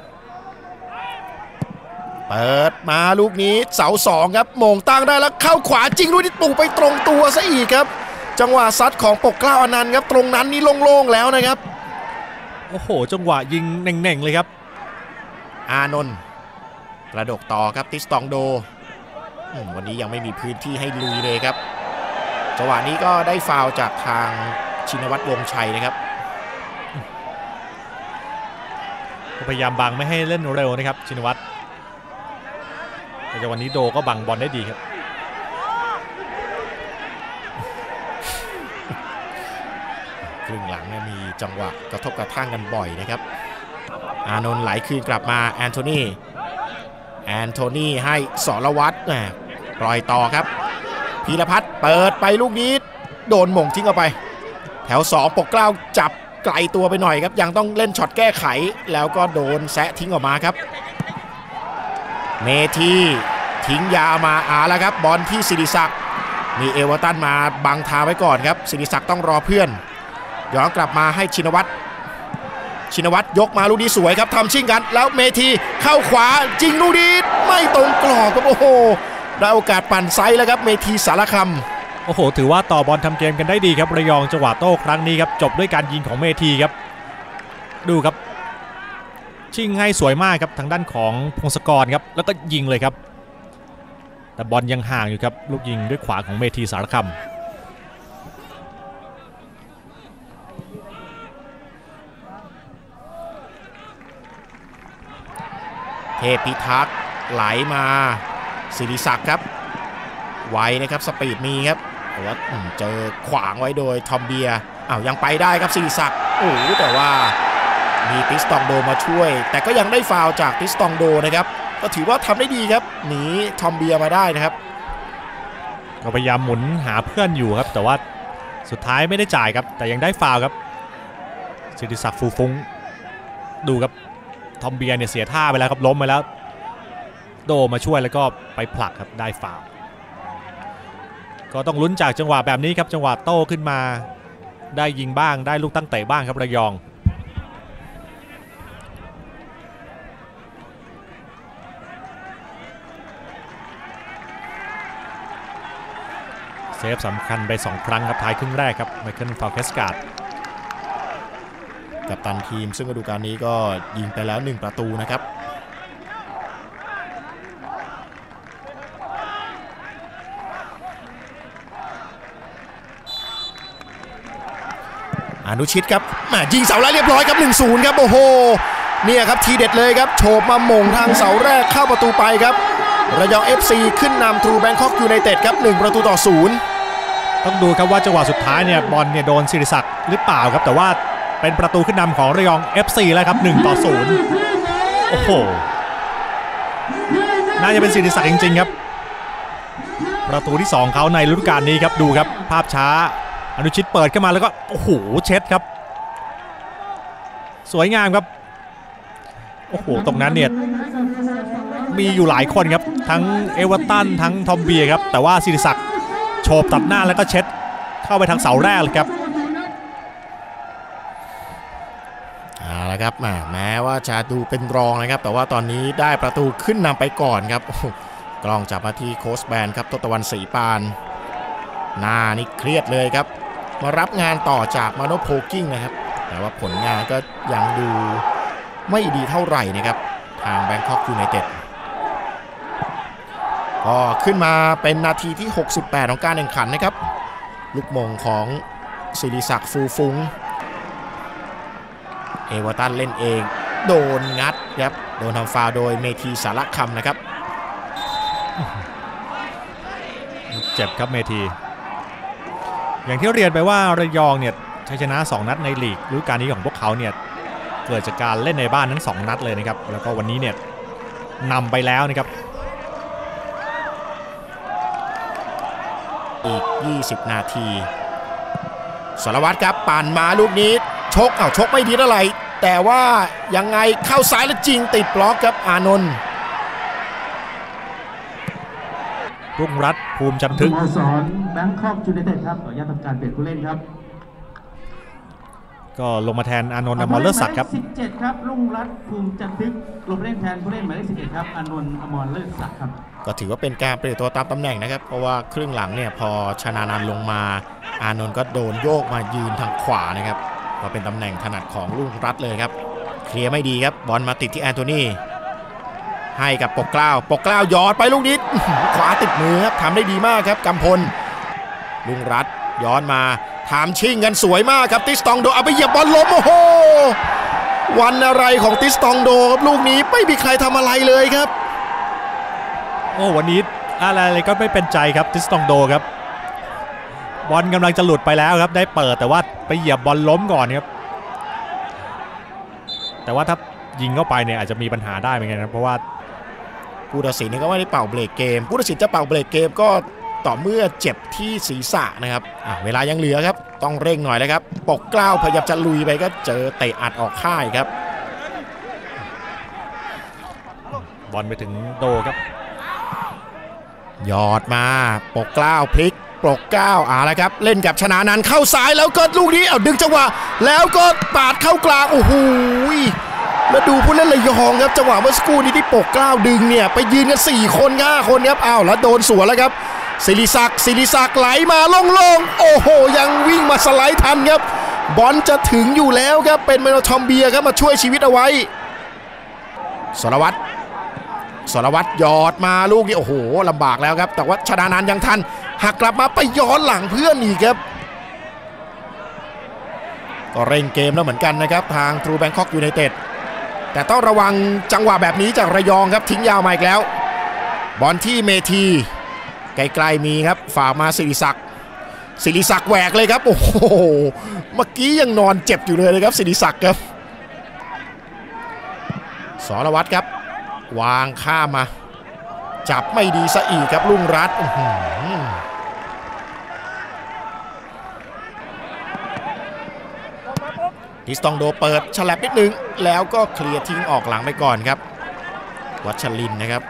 เปิดมาลูกนี้เสาสองครับโมงตั้งได้แล้วเข้าขวาจริงด้วยที่ตู่ไปตรงตัวซะอีกครับจังหวะซัดของปกเกล้าอนันต์ครับตรงนั้นนี่โล่งๆแล้วนะครับโอ้โหจังหวะยิงเน่งๆเลยครับอานนท์กระดกต่อครับติสตองโดวันนี้ยังไม่มีพื้นที่ให้ลุยเลยครับจังหวะนี้ก็ได้ฟาวล์จากทางชินวัตรวงชัยนะครับพยายามบังไม่ให้เล่นเร็วนะครับชินวัตรแต่วันนี้โดก็บังบอลได้ดีครับครึ่งหลังเนี่ยมีจังหวะกระทบกระทั่งกันบ่อยนะครับอานนท์ไหลคืนกลับมาแอนโทนีแอนโทนีให้สรวัตรปล่อยต่อครับพีรพัฒน์เปิดไปลูกนี้โดนหม่งทิ้งออกไปแถวสองปกเกล้าจับไกลตัวไปหน่อยครับยังต้องเล่นช็อตแก้ไขแล้วก็โดนแซะทิ้งออกมาครับเมทีทิ้งยามาอาแล้วครับบอลที่ศิริศักดิ์มีเอเวอร์ตันมาบังทางไว้ก่อนครับศิริศักดิ์ต้องรอเพื่อนย้อนกลับมาให้ชินวัตรชินวัตรยกมาลูกนี้สวยครับทำชิ่งกันแล้วเมทีเข้าขวาจริงลูกนี้ไม่ตรงกรอบครับโอ้โหได้โอกาสปั่นไซส์แล้วครับเมทีสารคำโอ้โหถือว่าต่อบอลทำเกมกันได้ดีครับระยองจังหวะโต้ครั้งนี้ครับจบด้วยการยิงของเมทีครับดูครับชิ่งให้สวยมากครับทางด้านของพงศกรครับแล้วก็ยิงเลยครับแต่บอลยังห่างอยู่ครับลูกยิงด้วยขวาของเมทีสารคำเทพพิทักษ์ไหลมาศิริศักดิ์ครับไวนะครับสปีดมีครับแต่ว่าเจอขวางไว้โดยทอมเบียอ้าวยังไปได้ครับศิริศักดิ์โอ้แต่ว่ามีติสตองโดมาช่วยแต่ก็ยังได้ฟาวล์จากติสตองโดนะครับก็ถือว่าทำได้ดีครับหนีทอมเบียมาได้นะครับก็พยายามหมุนหาเพื่อนอยู่ครับแต่ว่าสุดท้ายไม่ได้จ่ายครับแต่ยังได้ฟาวล์ครับศิริศักดิ์ฟูฟุ้งดูครับทอมเบียเนี่ยเสียท่าไปแล้วครับล้มไปแล้วโดมาช่วยแล้วก็ไปผลักครับได้ฟาวล์ก็ต้องลุ้นจากจังหวะแบบนี้ครับจังหวะโต้ขึ้นมาได้ยิงบ้างได้ลูกตั้งเตะบ้างครับระยองเซฟสำคัญไปสองครั้งครับท้ายครึ่งแรกครับไมเคิลฟาวเคสการ์ดกัปตันทีมซึ่งฤดูกาลนี้ก็ยิงไปแล้วหนึ่งประตูนะครับอนุชิตครับแหมยิงเสาแรกเรียบร้อยครับ หนึ่งศูนย์ ครับโอ้โหเนี่ยครับทีเด็ดเลยครับโฉบมาหม่งทางเสาแรกเข้าประตูไปครับระยอง เอฟ ซี ขึ้นนำทรูแบงคอกยูไนเต็ดครับหนึ่งประตูต่อศูนย์ต้องดูครับว่าจังหวะสุดท้ายเนี่ยบอลเนี่ยโดนศิริศักดิ์หรือเปล่าครับแต่ว่าเป็นประตูขึ้นนำของระยอง เอฟ ซี แล้วครับหนึ่งต่อศูนย์โอ้โหน่าจะเป็นศิริศักดิ์จริงๆครับประตูที่สองเขาในฤดูกาลนี้ครับดูครับภาพช้าอนุชิตเปิดขึ้นมาแล้วก็โอ้โหเช็ดครับสวยงามครับโอ้โหตรงนั้นเนี่ยมีอยู่หลายคนครับทั้งเอเวอร์ตันทั้งทอมเบียครับแต่ว่าศิริศักดิ์โฉบตัดหน้าแล้วก็เช็ดเข้าไปทางเสาแรกเลยครับเอาละครับแม้ว่าจะดูเป็นรองนะครับแต่ว่าตอนนี้ได้ประตูขึ้นนำไปก่อนครับกล้องจับมาที่โค้ชแบนครับทศตวรรณศรีปานหน้านี่เครียดเลยครับมารับงานต่อจากมาโนโพกิ้งนะครับแต่ว่าผลงานก็ยังดูไม่ดีเท่าไหร่นะครับทางแบงคอกยูไนเต็ดก็ขึ้นมาเป็นนาทีที่หกสิบแปดของการแข่งขันนะครับลูกมงของศิริศักดิ์ฟูฟุ้งเอเวอร์ตันเล่นเองโดนงัดครับโดนทำฟาวล์โดยเมธีสารคำนะครับเจ็บครับเมธีอย่างที่เรียนไปว่าระยองเนี่ยชัยชนะสองนัดในลีกฤดูกาลนี้ของพวกเขาเนี่ยเกิดจากการเล่นในบ้านทั้งสองนัดเลยนะครับแล้วก็วันนี้เนี่ยนำไปแล้วนะครับอีกยี่สิบนาทีสารวัตรครับปั่นมาลูกนี้ชกเอาชกไม่ดีเท่าไหร่แต่ว่ายังไงเข้าซ้ายแล้วจริงติดบล็อกครับอานนท์รุ่งรัตน์ภูมิจันทึกสโมสรแบงคอกยูไนเต็ดครับขออนุญาตทำการเปลี่ยนผู้เล่นครับก็ลงมาแทนอานนท์อมรเลิศศักดิ์ครับสิบเจ็ดครับรุ่งรัตน์ภูมิจันทึกลงมาเล่นแทนผู้เล่นหมายเลขสิบเอ็ดครับอานนท์อมรเลิศศักดิ์ครับก็ถือว่าเป็นการเปลี่ยนตัวตามตำแหน่งนะครับเพราะว่าครึ่งหลังเนี่ยพอชนานันท์ลงมาอานนท์ก็โดนโยกมายืนทางขวานะครับก็เป็นตำแหน่งถนัดของรุ่งรัตน์เลยครับเคลียร์ไม่ดีครับบอลมาติดที่แอนโทนีให้กับปกเกล้าปกเกล้ายอดไปลูกนี้ขวาติดมือครับทำได้ดีมากครับกำพลลุงรัตน์ย้อนมาถามชิงกันสวยมากครับติสตองโดเอาไปเหยียบบอลล้มโอ้โหวันอะไรของติสตองโดครับลูกนี้ไม่มีใครทำอะไรเลยครับโอ้วันนี้อะไรก็ไม่เป็นใจครับติสตองโดครับบอลกำลังจะหลุดไปแล้วครับได้เปิดแต่ว่าไปเหยียบบอลล้มก่อนครับแต่ว่าถ้ายิงเข้าไปเนี่ยอาจจะมีปัญหาได้เหมือนกันนะเพราะว่าผู้ตัดสินนี่ก็ไม่ได้เป่าเบรกเกมผู้ตัดสินจะเป่าเบรกเกมก็ต่อเมื่อเจ็บที่ศีรษะนะครับเวลายังเหลือครับต้องเร่งหน่อยเลยครับปกเกล้าพยายามจะลุยไปก็เจอเตะอัดออกค่ายครับบอลไปถึงโดครับยอดมาปกเกล้าพลิกปกเกล้าอ่าแล้วครับเล่นกับชนะนันเข้าซ้ายแล้วก็ลูกนี้เอาดึงจังหวะแล้วก็ปาดเข้ากลางโอ้โหแล้วดูผู้เล่นระยองครับจังหวะเมื่อสักครู่นี้ที่ปกเกล้าดึงเนี่ยไปยืนกันสี่คนห้าคนครับอ้าวแล้วโดนสวนแล้วครับศิริศักดิ์ศิริศักดิ์ไหลมาโล่งๆโอ้โหยังวิ่งมาสไลด์ทันครับบอลจะถึงอยู่แล้วครับเป็นเมโนทอมเบียครับมาช่วยชีวิตเอาไว้สรวัตรสรวัตรหยอดมาลูกนี้โอ้โหลำบากแล้วครับแต่ว่าชนะนันยังทันหักกลับมาไปย้อนหลังเพื่อนอีกครับก็เร่งเกมแล้วเหมือนกันนะครับทางทรูแบงคอกยูไนเต็ดแต่ต้องระวังจังหวะแบบนี้จากระยองครับทิ้งยาวมาอีกแล้วบอลที่เมธีไกลๆมีครับฝากมาศิริศักดิ์ศิริศักดิ์แหวกเลยครับโอ้โหเมื่อกี้ยังนอนเจ็บอยู่เลยนะครับศิริศักดิ์ครับสรวัตรครับวางข้ามมาจับไม่ดีซะอีกครับรุ่งรัตน์ทิสตองโดเปิดฉลับนิดนึงแล้วก็เคลียร์ทิ้งออกหลังไปก่อนครับวัชรินทร์นะครับ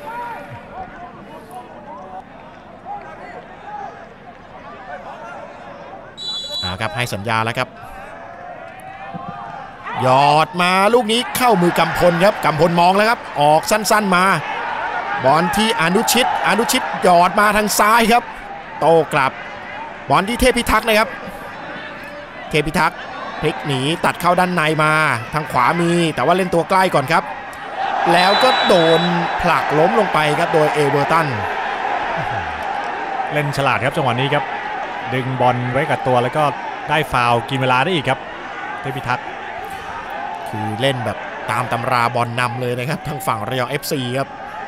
เอาครับให้สัญญาแล้วครับหยอดมาลูกนี้เข้ามือกำพลครับกำพลมองแล้วครับออกสั้นๆมาบอลที่อนุชิตอนุชิตหยอดมาทางซ้ายครับโต้กลับบอลที่เทพพิทักษ์นะครับเทพพิทักษ์พลิกหนีตัดเข้าด้านในมาทางขวามีแต่ว่าเล่นตัวใกล้ก่อนครับแล้วก็โดนผลักล้มลงไปครับโดยเอเวอร์ตันเล่นฉลาดครับจังหวะนี้ครับดึงบอลไว้กับตัวแล้วก็ได้ฟาวล์กินเวลาได้อีกครับเทพิทักษ์คือเล่นแบบตามตำราบอลนำเลยนะครับทางฝั่งระยอง เอฟ ซี ครับ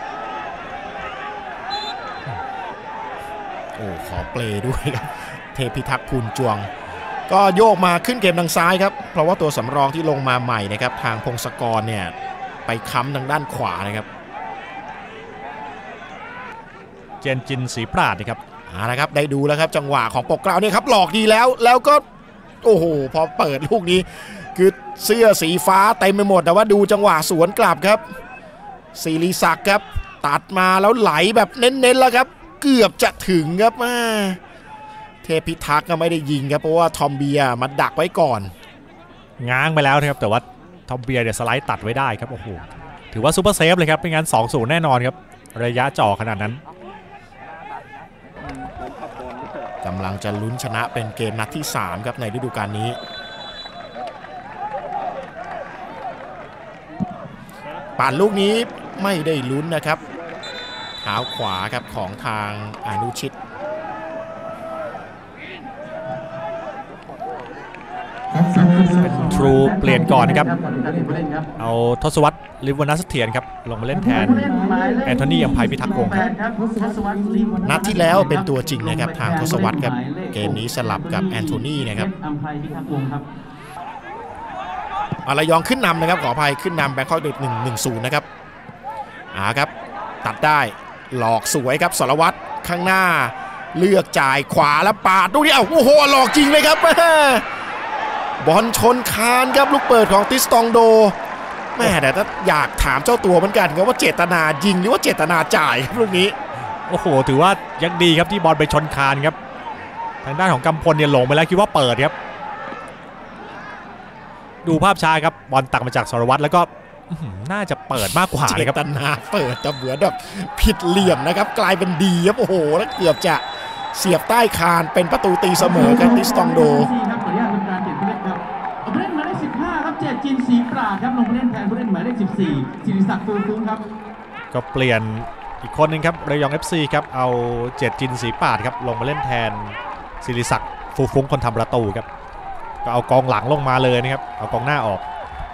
โอ้ขอเปลด้วยครับเทพิทักษ์ภูลจวงก็โยกมาขึ้นเกมทางซ้ายครับเพราะว่าตัวสำรองที่ลงมาใหม่นะครับทางพงศกรเนี่ยไปค้ำทางด้านขวานะครับเจนจินศรีปราดนะครับเอาละครับได้ดูแล้วครับจังหวะของปกเกล้าเนี่ยครับหลอกดีแล้วแล้วก็โอ้โหพอเปิดลูกนี้คือเสื้อสีฟ้าเต็มไปหมดแต่ว่าดูจังหวะสวนกลับครับศิริศักดิ์ครับตัดมาแล้วไหลแบบเน้นๆแล้วครับเกือบจะถึงครับเทพิทักษ์ก็ไม่ได้ยิงครับเพราะว่าทอมเบียร์มาดักไว้ก่อนง้างไปแล้วนะครับแต่ว่าทอมเบียร์เนี่ยสไลด์ตัดไว้ได้ครับโอ้โหถือว่าซูเปอร์เซฟเลยครับเป็นงาน สองศูนย์ แน่นอนครับระยะจ่อขนาดนั้นกำลังจะลุ้นชนะเป็นเกมนัดที่สามครับในฤดูกาลนี้ปั่นลูกนี้ไม่ได้ลุ้นนะครับเท้าขวาครับของทางอนุชิตเป็นทรูเปลี่ยนก่อนนะครับเอาทศวรรษลิวนัสเทียนครับลงมาเล่นแทนแอนโทนีอัมไพพิทักษ์วงศ์ครับนัดที่แล้วเป็นตัวจริงนะครับทางทศวรรษครับเกมนี้สลับกับแอนโทนีนะครับอะไรยองขึ้นนำนะครับขออภัยขึ้นนำแบงคอกเด็กหนึ่งหนึ่งศูนย์นะครับอ่าครับตัดได้หลอกสวยครับสรวัตรข้างหน้าเลือกจ่ายขวาแล้วปาดดูนี่เอ้าโอ้โหหลอกจริงเลยครับบอลชนคานครับลูกเปิดของติสตองโดแม่แต่ถ้าอยากถามเจ้าตัวเหมือนกันครับว่าเจตนายิงหรือว่าเจตนาจ่ายครับลูกนี้โอ้โหถือว่ายังดีครับที่บอลไปชนคานครับทางด้านของกำพลเนี่ยหลงไปแล้วคิดว่าเปิดครับดูภาพช้าครับบอลตักมาจากสรวัตรแล้วก็น่าจะเปิดมากกว่าเลยครับเจตนาเปิดแต่เหมือนแบบผิดเหลี่ยมนะครับกลายเป็นดีครับโอ้โหแล้วเกือบจะเสียบใต้คานเป็นประตูตีเสมอครับติสตองโดผู้เล่นหมายเลขสิบห้าครับเจตจินศรีปราดครับลงผู้เล่นแทนผู้เล่นหมายเลขสิบสี่ศิริศักดิ์ฟูฟุ้งครับก็เปลี่ยนอีกคนนึงครับระยอง เอฟ ซี ครับเอาเจตจินศรีปราดครับลงมาเล่นแทนศิริศักดิ์ฟูฟุ้งคนทำประตูครับก็เอากองหลังลงมาเลยนะครับเอากองหน้าออก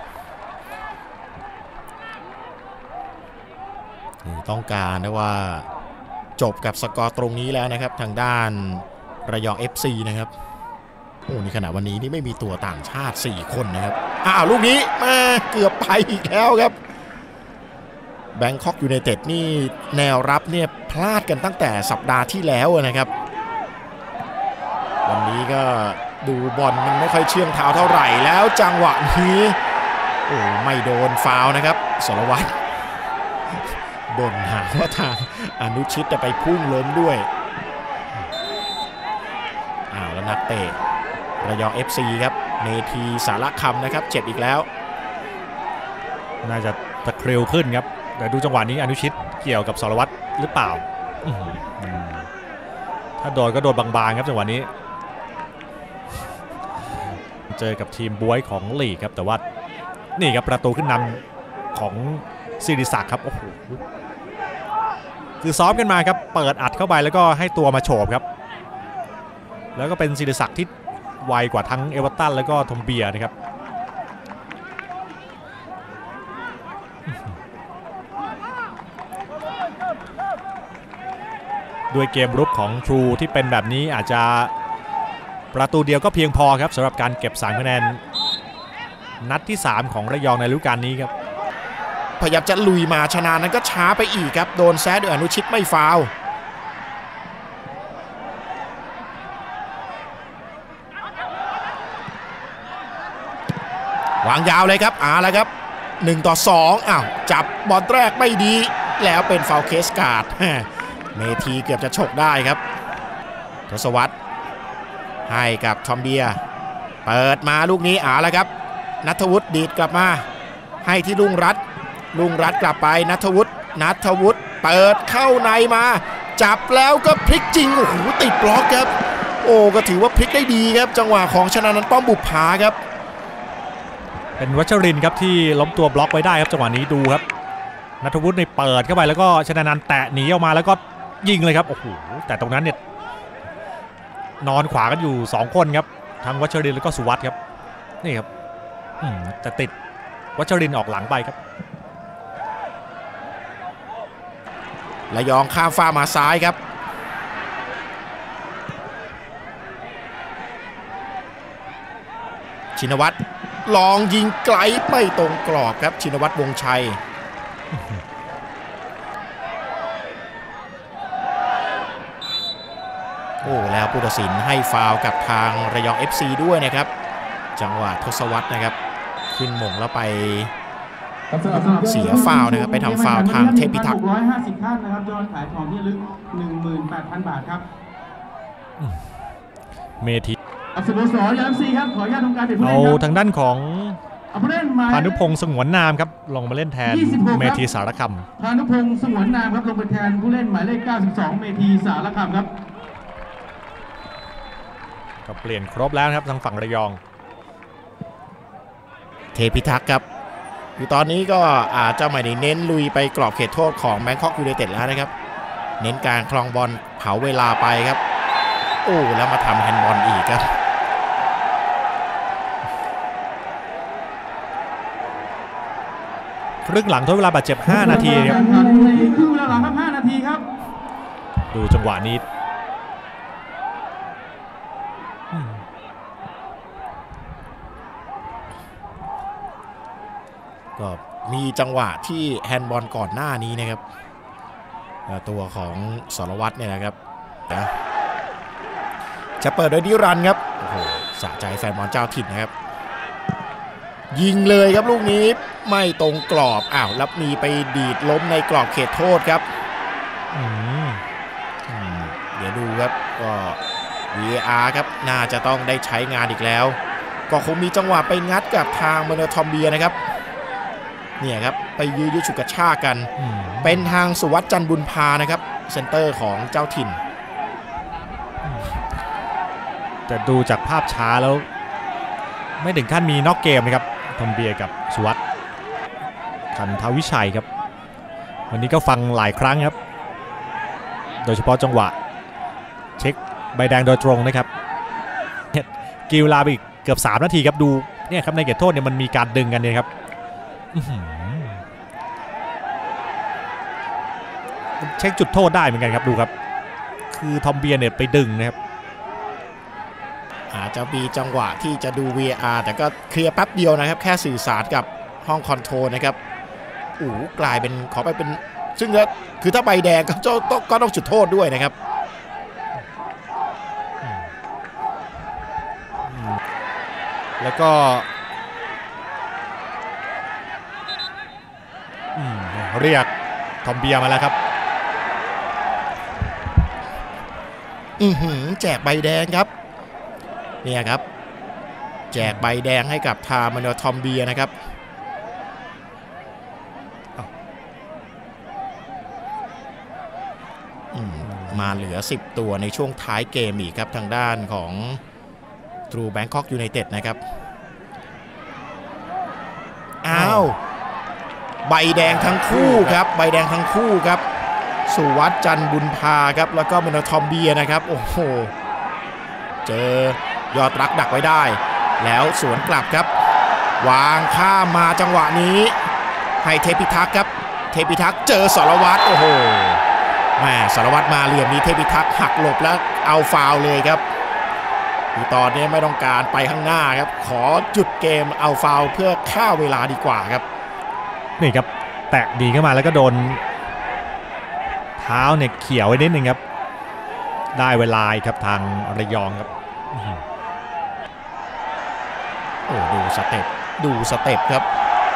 ต้องการนะว่าจบกับสกอร์ตรงนี้แล้วนะครับทางด้านระยอง เอฟ ซี นะครับโอ้นี่ขณะวันนี้นี่ไม่มีตัวต่างชาติสี่คนนะครับอ้าวลูกนี้มาเกือบไปอีกแล้วครับแบงคอกยูไนเต็ดนี่แนวรับเนี่ยพลาดกันตั้งแต่สัปดาห์ที่แล้วนะครับวันนี้ก็ดูบอลมันไม่ค่อยเชื่องเท้าเท่าไหร่แล้วจังหวะนี้โอ้ไม่โดนฟาวล์นะครับสรวัตรบ่นหาว่าทางอนุชิตจะไปพุ่งล้มด้วยอ้าวแล้วนักเตะระยอง เอฟ ซี ครับเนธีสารคำนะครับเจ็บอีกแล้วน่าจะตะคริวขึ้นครับแต่ดูจังหวะนี้อนุชิตเกี่ยวกับสรวัตรหรือเปล่าถ้าโดนก็โดนบางๆครับจังหวะนี้เจอกับทีมบ๊วยของลีกครับแต่ว่านี่ครับประตูขึ้นนำของศิริศักดิ์ครับโอ้โหคือซ้อมกันมาครับเปิดอัดเข้าไปแล้วก็ให้ตัวมาโฉบครับแล้วก็เป็นศิริศักดิ์ที่ไวกว่าทั้งเอเวอร์ตันแล้วก็ทอมเบียร์นะครับด้วยเกมรุกของทรูที่เป็นแบบนี้อาจจะประตูเดียวก็เพียงพอครับสำหรับการเก็บสามคะแนนนัดที่สามของระยองในฤดูกาลนี้ครับพยายามจะลุยมาชนะนั้นก็ช้าไปอีกครับโดนแซดโดยอนุชิตไม่ฟาวล์วางยาวเลยครับอ่าแล้วครับหนึ่งต่อสองอ้าวจับบอลแรกไม่ดีแล้วเป็นฟาวล์เคสการ์ดเมทีเกือบจะฉกได้ครับทศวรรษให้กับทอมเบียเปิดมาลูกนี้อ่าแล้วครับณัฐวุฒิดีดกลับมาให้ที่ลุงรัตน์ลุงรัตน์กลับไปณัฐวุฒิณัฐวุฒิเปิดเข้าในมาจับแล้วก็พลิกจริงโอ้โหติดบล็อกครับโอ้ก็ถือว่าพลิกได้ดีครับจังหวะของชนะนันท์ป้อมบุปผาครับเป็นวัชรินทร์ครับที่ล้มตัวบล็อกไว้ได้ครับจังหวะนี้ดูครับณัฐวุฒิในเปิดเข้าไปแล้วก็ชนะนันท์แตะหนีออกมาแล้วก็ยิงเลยครับโอ้โหแต่ตรงนั้นเนี่ยนอนขวากันอยู่สองคนครับทั้งวัชรินทร์แล้วก็สุวัสด์ครับนี่ครับจะติดวัชรินทร์ออกหลังไปครับระยองข้ามฟ้ามาซ้ายครับชินวัตรลองยิงไกลไม่ตรงกรอบครับชินวัตรวงชัยโอ้แล้วผู้ตัดสินให้ฟาวล์กับทางระยอง เอฟ ซี ด้วยนะครับจังหวะทศวรรษนะครับขึ้นหม่งแล้วไปเสียฟาวล์นะครับไปทำฟาวล์ทางเทพพิทักษ์หกร้อยห้าสิบท่านนะครับยอดขายทองที่ลึก หนึ่งหมื่นแปดพัน บาทครับเมธีสโมสรยามซีครับขออนุญาตทำการเปลี่ยนผู้เล่นเอาทางด้านของพานุพงษ์สงวนนามครับลงมาเล่นแทนเมธีสารคำพานุพงษ์สงวนนามครับลงไปแทนผู้เล่นหมายเลขเก้าสิบสองเมธีสารคำครับก็เปลี่ยนครบแล้วครับทางฝั่งระยองเทพิทักษ์ครับคือตอนนี้ก็อาจจะไม่ได้เน้นลุยไปกรอบเขตโทษของแบงคอกยูไนเต็ดแล้วนะครับเน้นการครองบอลเผาเวลาไปครับโอ้แล้วมาทำแฮนด์บอลอีกครับครึ่งหลังทดเวลาบาดเจ็บห้านาทีครับครึ่งเวลาหลังครับห้านาทีครับดูจังหวะนี้ก็มีจังหวะที่แฮนด์บอลก่อนหน้านี้นะครับตัวของสรวัตรเนี่ยนะครับนะจะเปิดโดยนิรันดร์ครับโอ้โหสะใจแฟนบอลเจ้าถิ่นนะครับยิงเลยครับลูกนี้ไม่ตรงกรอบอ้าวแล้วมีไปดีดล้มในกรอบเขตโทษครับเดี๋ยวดูครับก็ วี เอ อาร์ ครับน่าจะต้องได้ใช้งานอีกแล้วก็คงมีจังหวะไปงัดกับทางเมโนทอมเบียนะครับเนี่ยครับไปยื้อยุดฉุดกระชากกันเป็นทางสุวัสดิ์จันทร์บุญพานะครับเซนเตอร์ของเจ้าถิ่นแต่ดูจากภาพช้าแล้วไม่ถึงขั้นมีน็อกเกมนะครับทอมเบียกับสุวัสดิ์คันทวิชัยครับวันนี้ก็ฟังหลายครั้งครับโดยเฉพาะจังหวะเช็คใบแดงโดยตรงนะครับกิลลาไปอีกเกือบสามนาทีครับดูเนี่ยครับในเขตโทษเนี่ยมันมีการดึงกันเนี่ยครับเช็คจุดโทษได้เหมือนกันครับดูครับคือทอมเบียเนี่ยไปดึงนะครับอาจจะมีจังหวะที่จะดู วี เอ อาร์ แต่ก็เคลียร์แป๊บเดียวนะครับแค่สื่อสารกับห้องคอนโทรลนะครับอู้กลายเป็นขอไปเป็นซึ่งก็คือถ้าใบแดงก็ต้องก็ต้องจุดโทษด้วยนะครับแล้วก็เรียกทอมเบียมาแล้วครับอือหือแจกใบแดงครับเนี่ยครับแจกใบแดงให้กับทางมาโนทอมเบียนะครับมาเหลือสิบตัวในช่วงท้ายเกมอีกครับทางด้านของทรูแบงคอกยูไนเต็ดนะครับอ้าวใบแดงทั้งคู่ครับใบแดงทั้งคู่ครับสุวัสดิ์จันทร์บุญพาครับแล้วก็มาโนทอมเบียนะครับโอ้โหเจอยอดรักดักไว้ได้แล้วสวนกลับครับวางข้ามมาจังหวะนี้ให้เทพิทักษ์ครับเทพิทักษ์เจอสรวัตรโอ้โหแม่สรวัตรมาเหลี่ยมนี้เทพิทักษ์หักหลบแล้วเอาฟาวล์เลยครับที่ตอนนี้ไม่ต้องการไปข้างหน้าครับขอจุดเกมเอาฟาวล์เพื่อฆ่าเวลาดีกว่าครับนี่ครับแตะดีเข้ามาแล้วก็โดนเท้าเนี่ยเขี่ยวไว้นิดนึงครับได้เวลาครับทางระยองครับโอ้ดูสเต็ปดูสเต็ปครับ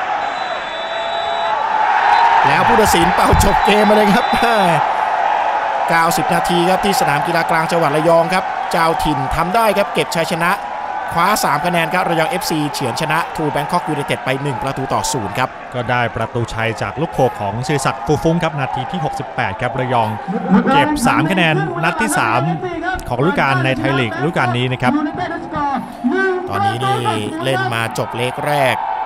แล้วผู้ตัดสินเป่าจบเกมมาเลยครับเก้าสิบนาทีครับที่สนามกีฬากลางจังหวัดระยองครับเจ้าถิ่นทำได้ครับเก็บชัยชนะคว้าสามคะแนนครับระยอง เอฟ ซี เฉือนชนะทูแบงคอกยูไนเต็ดไปหนึ่งประตูต่อศูนย์ครับก็ได้ประตูชัยจากลูกโขกของศิริศักดิ์ฟูฟุ้งครับนาทีที่หกสิบแปดครับระยองเก็บสามคะแนนนัดที่สามของฤดูกาลในไทยลีกฤดูกาลนี้นะครับตอนนี้นี่เล่นมาจบเลกแรก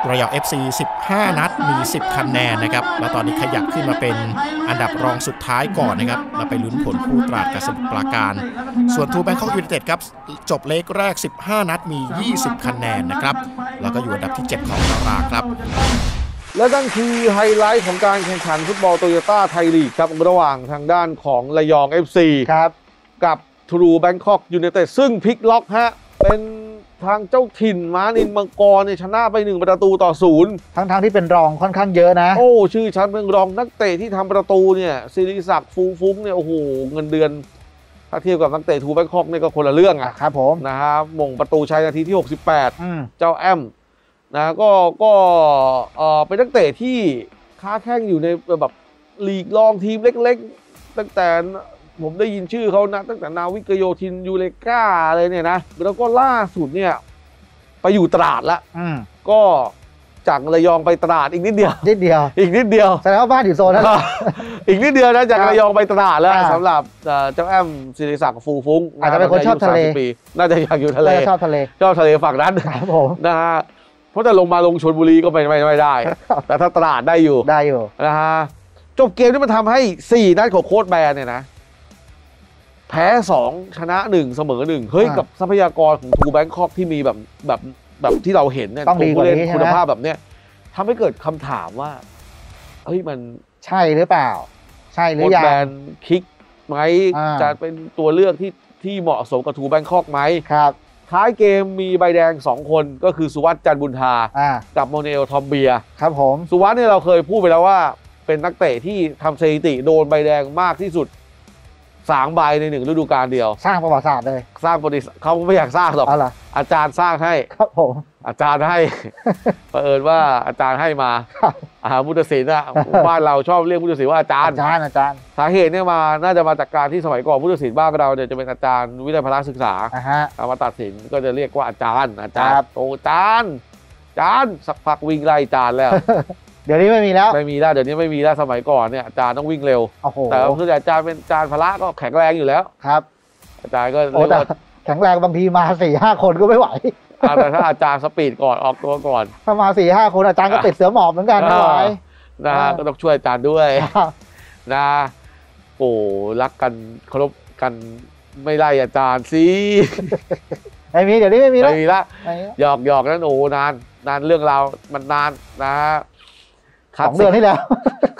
ระยอง เอฟ ซี สิบห้า นัดมีสิบคะแนนนะครับและตอนนี้ขยับขึ้นมาเป็นอันดับรองสุดท้ายก่อนนะครับแล้วไปลุ้นผลคู่ตราดกับสมุทรปราการส่วนทูแบงคอกยูไนเต็ดครับจบเลขแรกสิบห้านัดมียี่สิบคะแนนนะครับแล้วก็อยู่อันดับที่เจ็ดของตารางครับและนั่นคือไฮไลท์ของการแข่งขันฟุตบอลโตโยต้าไทยลีกครับระหว่างทางด้านของระยอง เอฟ ซีครับกับทรูแบงคอกยูไนเต็ดซึ่งพลิกล็อกฮะเป็นทางเจ้าถิ่นม้านินมังกรเนี่ยชนะไปหนึ่งประตูต่อศูนย์ทั้งทางที่เป็นรองค่อนข้างเยอะนะโอ้ชื่อชั้นเป็นรองนักเตะที่ทำประตูเนี่ยศิริศักดิ์ฟูฟุ้งเนี่ยโอ้โหเงินเดือนถ้าเทียบกับนักเตะทรูแบงคอกเนี่ยก็คนละเรื่องอ่ะครับผมนะฮะมงประตูชัยนาทีที่หกสิบแปดเจ้าแอมนะก็ก็เออเป็นนักเตะที่ค้าแข่งอยู่ในแบบลีกรองทีมเล็กๆตั้งแต่ผมได้ยินชื่อเขานะตั้งแต่นาวิกโยธินยูเลกาอะไรเนี่ยนะแล้วก็ล่าสุดเนี่ยไปอยู่ตราดแล้วก็จากระยองไปตราดอีกนิดเดียวนิดเดียวอีกนิดเดียวแสดงว่าบ้านอยู่โซนนั้นอีกนิดเดียวนะจากระยองไปตราดแล้วสำหรับเจ้าแอมศิริศักดิ์ฟูฟุ้งอาจจะเป็นคนชอบทะเลน่าจะอยากอยู่ทะเลชอบทะเลชอบทะเลฝั่งนั้นครับผมนะฮะเพราะจะลงมาลงชลบุรีก็ไม่ไม่ไม่ได้แต่ถ้าตราดได้อยู่ได้อยู่นะฮะจบเกมที่มันทำให้สี่นัดของโค้ชแบนเนี่ยนะแพ้สองชนะหนึ่งเสมอหนึ่งเฮ้ยกับทรัพยากรของทูแบงคอกที่มีแบบแบบแบบที่เราเห็นเนี่ยต้องดีกว่านี้คุณภาพแบบเนี้ยทำให้เกิดคำถามว่าเฮ้ยมันใช่หรือเปล่าใช่หรือยังแบนคิกไหมจะเป็นตัวเลือกที่ที่เหมาะสมกับทูแบงคอกไหมครับท้ายเกมมีใบแดงสองคนก็คือสุวัสด์จันทร์บุญทากับโมเนลทอมเบียครับผมสุวัสด์เนี่ยเราเคยพูดไปแล้วว่าเป็นนักเตะที่ทำสถิติโดนใบแดงมากที่สุดสามใบในหนึ่งฤดูกาลเดียวสร้างประวัติศาสตร์เลยสร้างประวัติศาสตร์เขาไม่อยากสร้างหรอกอาจารย์สร้างให้ครับผมอาจารย์ให้เผอิญว่าอาจารย์ให้มาอาพุทธศิลป์อะบ้านเราชอบเรียกพุทธศิลป์ว่าอาจารย์อาจารย์อาจารย์สาเหตุเนี่ยมาน่าจะมาจากการที่สมัยก่อนพุทธศิลป์บ้านเราเนี่ยจะเป็นอาจารย์วิทยาพละศึกษาเอามาตัดสินก็จะเรียกว่าอาจารย์อาจารย์โอ้อาจารย์อาจารย์สักพักวิ่งไล่อาจารย์แล้วเดี๋ยวนี้ไม่มีแล้วไม่มีแล้วเดี๋ยวนี้ไม่มีแล้วสมัยก่อนเนี่ยอาจารย์ต้องวิ่งเร็วแต่คืออาจารย์เป็นอาจารย์พละก็แข็งแรงอยู่แล้วครับอาจารย์ก็แข็งแรงบางทีมาสี่ห้าคนก็ไม่ไหวแต่ถ้าอาจารย์สปีดก่อนออกตัวก่อนถ้ามาสี่ห้าคนอาจารย์ก็ติดเสือหมอบเหมือนกันไม่ไหวนะก็ต้องช่วยอาจารย์ด้วยนะโอ้รักกันเคารพกันไม่ไล่อาจารย์สิไม่มีเดี๋ยวนี้ไม่มีแล้วไม่มีละหยอกหยอกนั่นโอ้นานนานเรื่องราวมันนานนะสองเดือนที่แล้ว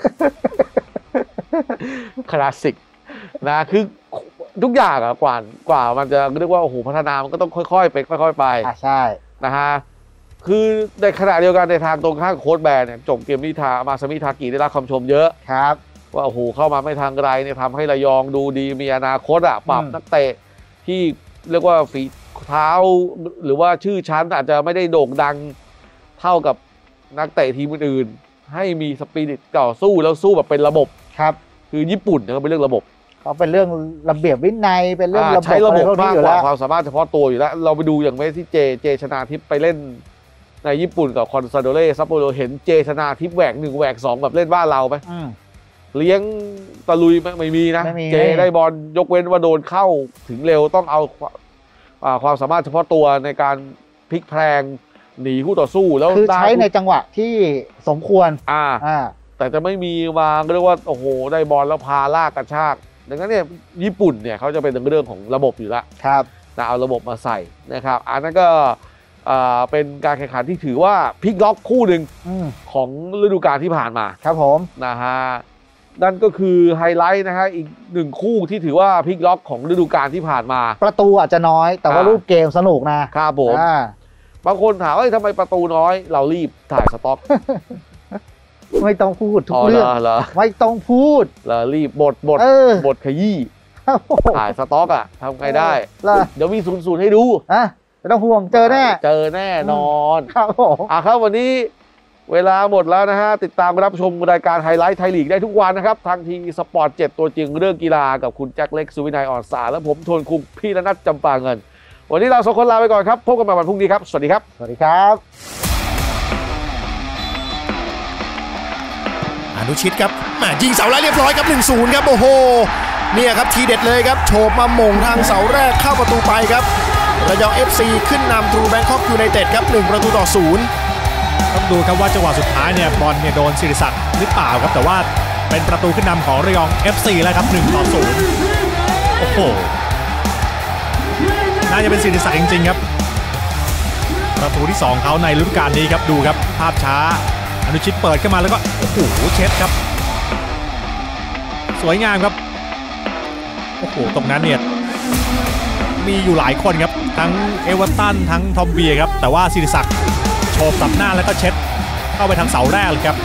คลาสสิกนะคือทุกอย่างอะกว่ากว่ามันจะเรียกว่าโอ้โหพัฒนามันก็ต้องค่อยๆไปค่อยๆไปอ่าใช่นะฮะคือในขณะเดียวกันในทางตรงข้ามโค้ชแบนเนี่ยจบเกมนี้ทามาซามิทากิได้รับคำชมเยอะครับว่าโอ้โหเข้ามาไม่ทางไรเนี่ยทำให้ระยองดูดีมีอนาคตอะปรับนักเตะที่เรียกว่าฝีเท้าหรือว่าชื่อชั้นอาจจะไม่ได้โด่งดังเท่ากับนักเตะทีมอื่นให้มีสปิริตต่อสู้แล้วสู้แบบเป็นระบบครับคือญี่ปุ่นเนี่ยเป็นเรื่องระบบเขาเป็นเรื่องระเบียบวินัยเป็นเรื่องระบบใช้ระบบมากกว่าความสามารถเฉพาะตัวอยู่แล้วเราไปดูอย่างเมื่อที่เจเจชนาทิพย์ไปเล่นในญี่ปุ่นกับคอนซาโดเร่ซัปโปโรเห็นเจชนาทิพย์แหวกหนึ่งแหวกสองแบบเล่นบ้านเราไหมเลี้ยงตะลุยไม่มีนะเจได้บอลยกเว้นว่าโดนเข้าถึงเร็วต้องเอาความสามารถเฉพาะตัวในการพลิกแพลงหนีคู่ต่อสู้แล้วคือใช้ในจังหวะที่สมควรอ่าแต่จะไม่มีวางเรียกว่าโอ้โหได้บอลแล้วพาลากกระชากดังนั้นเนี่ยญี่ปุ่นเนี่ยเขาจะเป็นเรื่องของระบบอยู่แล้วครับนะเอาระบบมาใส่นะครับอันนั้นก็เป็นการแข่งขันที่ถือว่าพลิกล็อกคู่หนึ่งของฤดูกาลที่ผ่านมาครับผมนะฮะนั่นก็คือไฮไลท์นะฮะอีกหนึ่งคู่ที่ถือว่าพลิกล็อกของฤดูกาลที่ผ่านมาประตูอาจจะน้อยแต่ว่ารูปเกมสนุกนะครับผมบางคนถามว่าทำไมประตูน้อยเรารีบถ่ายสต็อกไม่ต้องพูดทุกเรื่องไม่ต้องพูดเรารีบบทบทบทขยี้ถ่ายสต็อกอ่ะทำไงได้เดี๋ยวมีศูนย์ศูนย์ให้ดูอ่ะไม่ต้องห่วงเจอแน่เจอแน่นอนครับผมอ่ะครับวันนี้เวลาหมดแล้วนะฮะติดตามรับชมรายการไฮไลท์ไทยลีกได้ทุกวันนะครับทางทีสปอร์ตเจ็ดตัวจริงเรื่องกีฬากับคุณแจ็คเล็กสุวินัยอ่อนสาและผมทนคุงพี่ณนัทจำปาเงินวันนี้เราสองคนลาไปก่อนครับพบกันใหม่วันพรุ่งนี้ครับสวัสดีครับสวัสดีครับอนุชิตครับมายิงเสาแรกเรียบร้อยครับ หนึ่งศูนย์ ครับโอ้โหเนี่ยครับทีเด็ดเลยครับโฉบมาหม่งทางเสาแรกเข้าประตูไปครับระยอง เอฟ ซี ขึ้นนำทรูแบงคอกยูไนเต็ดครับหนึ่งประตูต่อศูนย์ต้องดูครับว่าจังหวะสุดท้ายเนี่ยบอลเนี่ยโดนศิริศักดิ์หรือเปล่าครับแต่ว่าเป็นประตูขึ้นนำของระยอง เอฟ ซี แล้วครับหนึ่งต่อศูนย์โอ้โหน่าจะเป็นศิริศักดิ์จริงๆครับประตูที่สองเขาในฤดูกาลนี้ครับดูครับภาพช้าอนุชิตเปิดขึ้นมาแล้วก็โอ้โหเช็ดครับสวยงามครับโอ้โหตรงนั้นเนี่ยมีอยู่หลายคนครับทั้งเอเวอร์ตันทั้งทอมเบียครับแต่ว่าศิริศักดิ์โฉบตัดหน้าแล้วก็เช็ดเข้าไปทางเสาแรกเลยครับ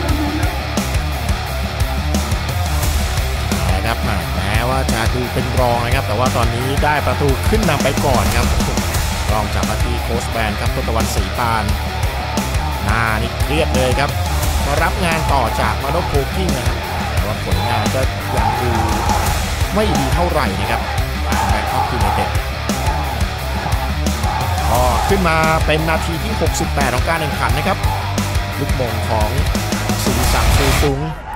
นะครับแม้ว่าจะดูเป็นรองนะครับแต่ว่าตอนนี้ได้ประตูขึ้นนำไปก่อนครับรองจากมาที่โค้ชแบนครับทศตวรรณศรีปานหน้านี่เครียดเลยครับมารับงานต่อจากมาโนโพกิ้งนะครับแต่ว่าผลงานก็ยังดูไม่ดีเท่าไหร่นะครับแบงคอกยูไนเต็ดก็ขึ้นมาเป็นนาทีที่หกสิบแปดของการแข่งขันนะครับลูกมงของศิริศักดิ์ ฟูฟุ้ง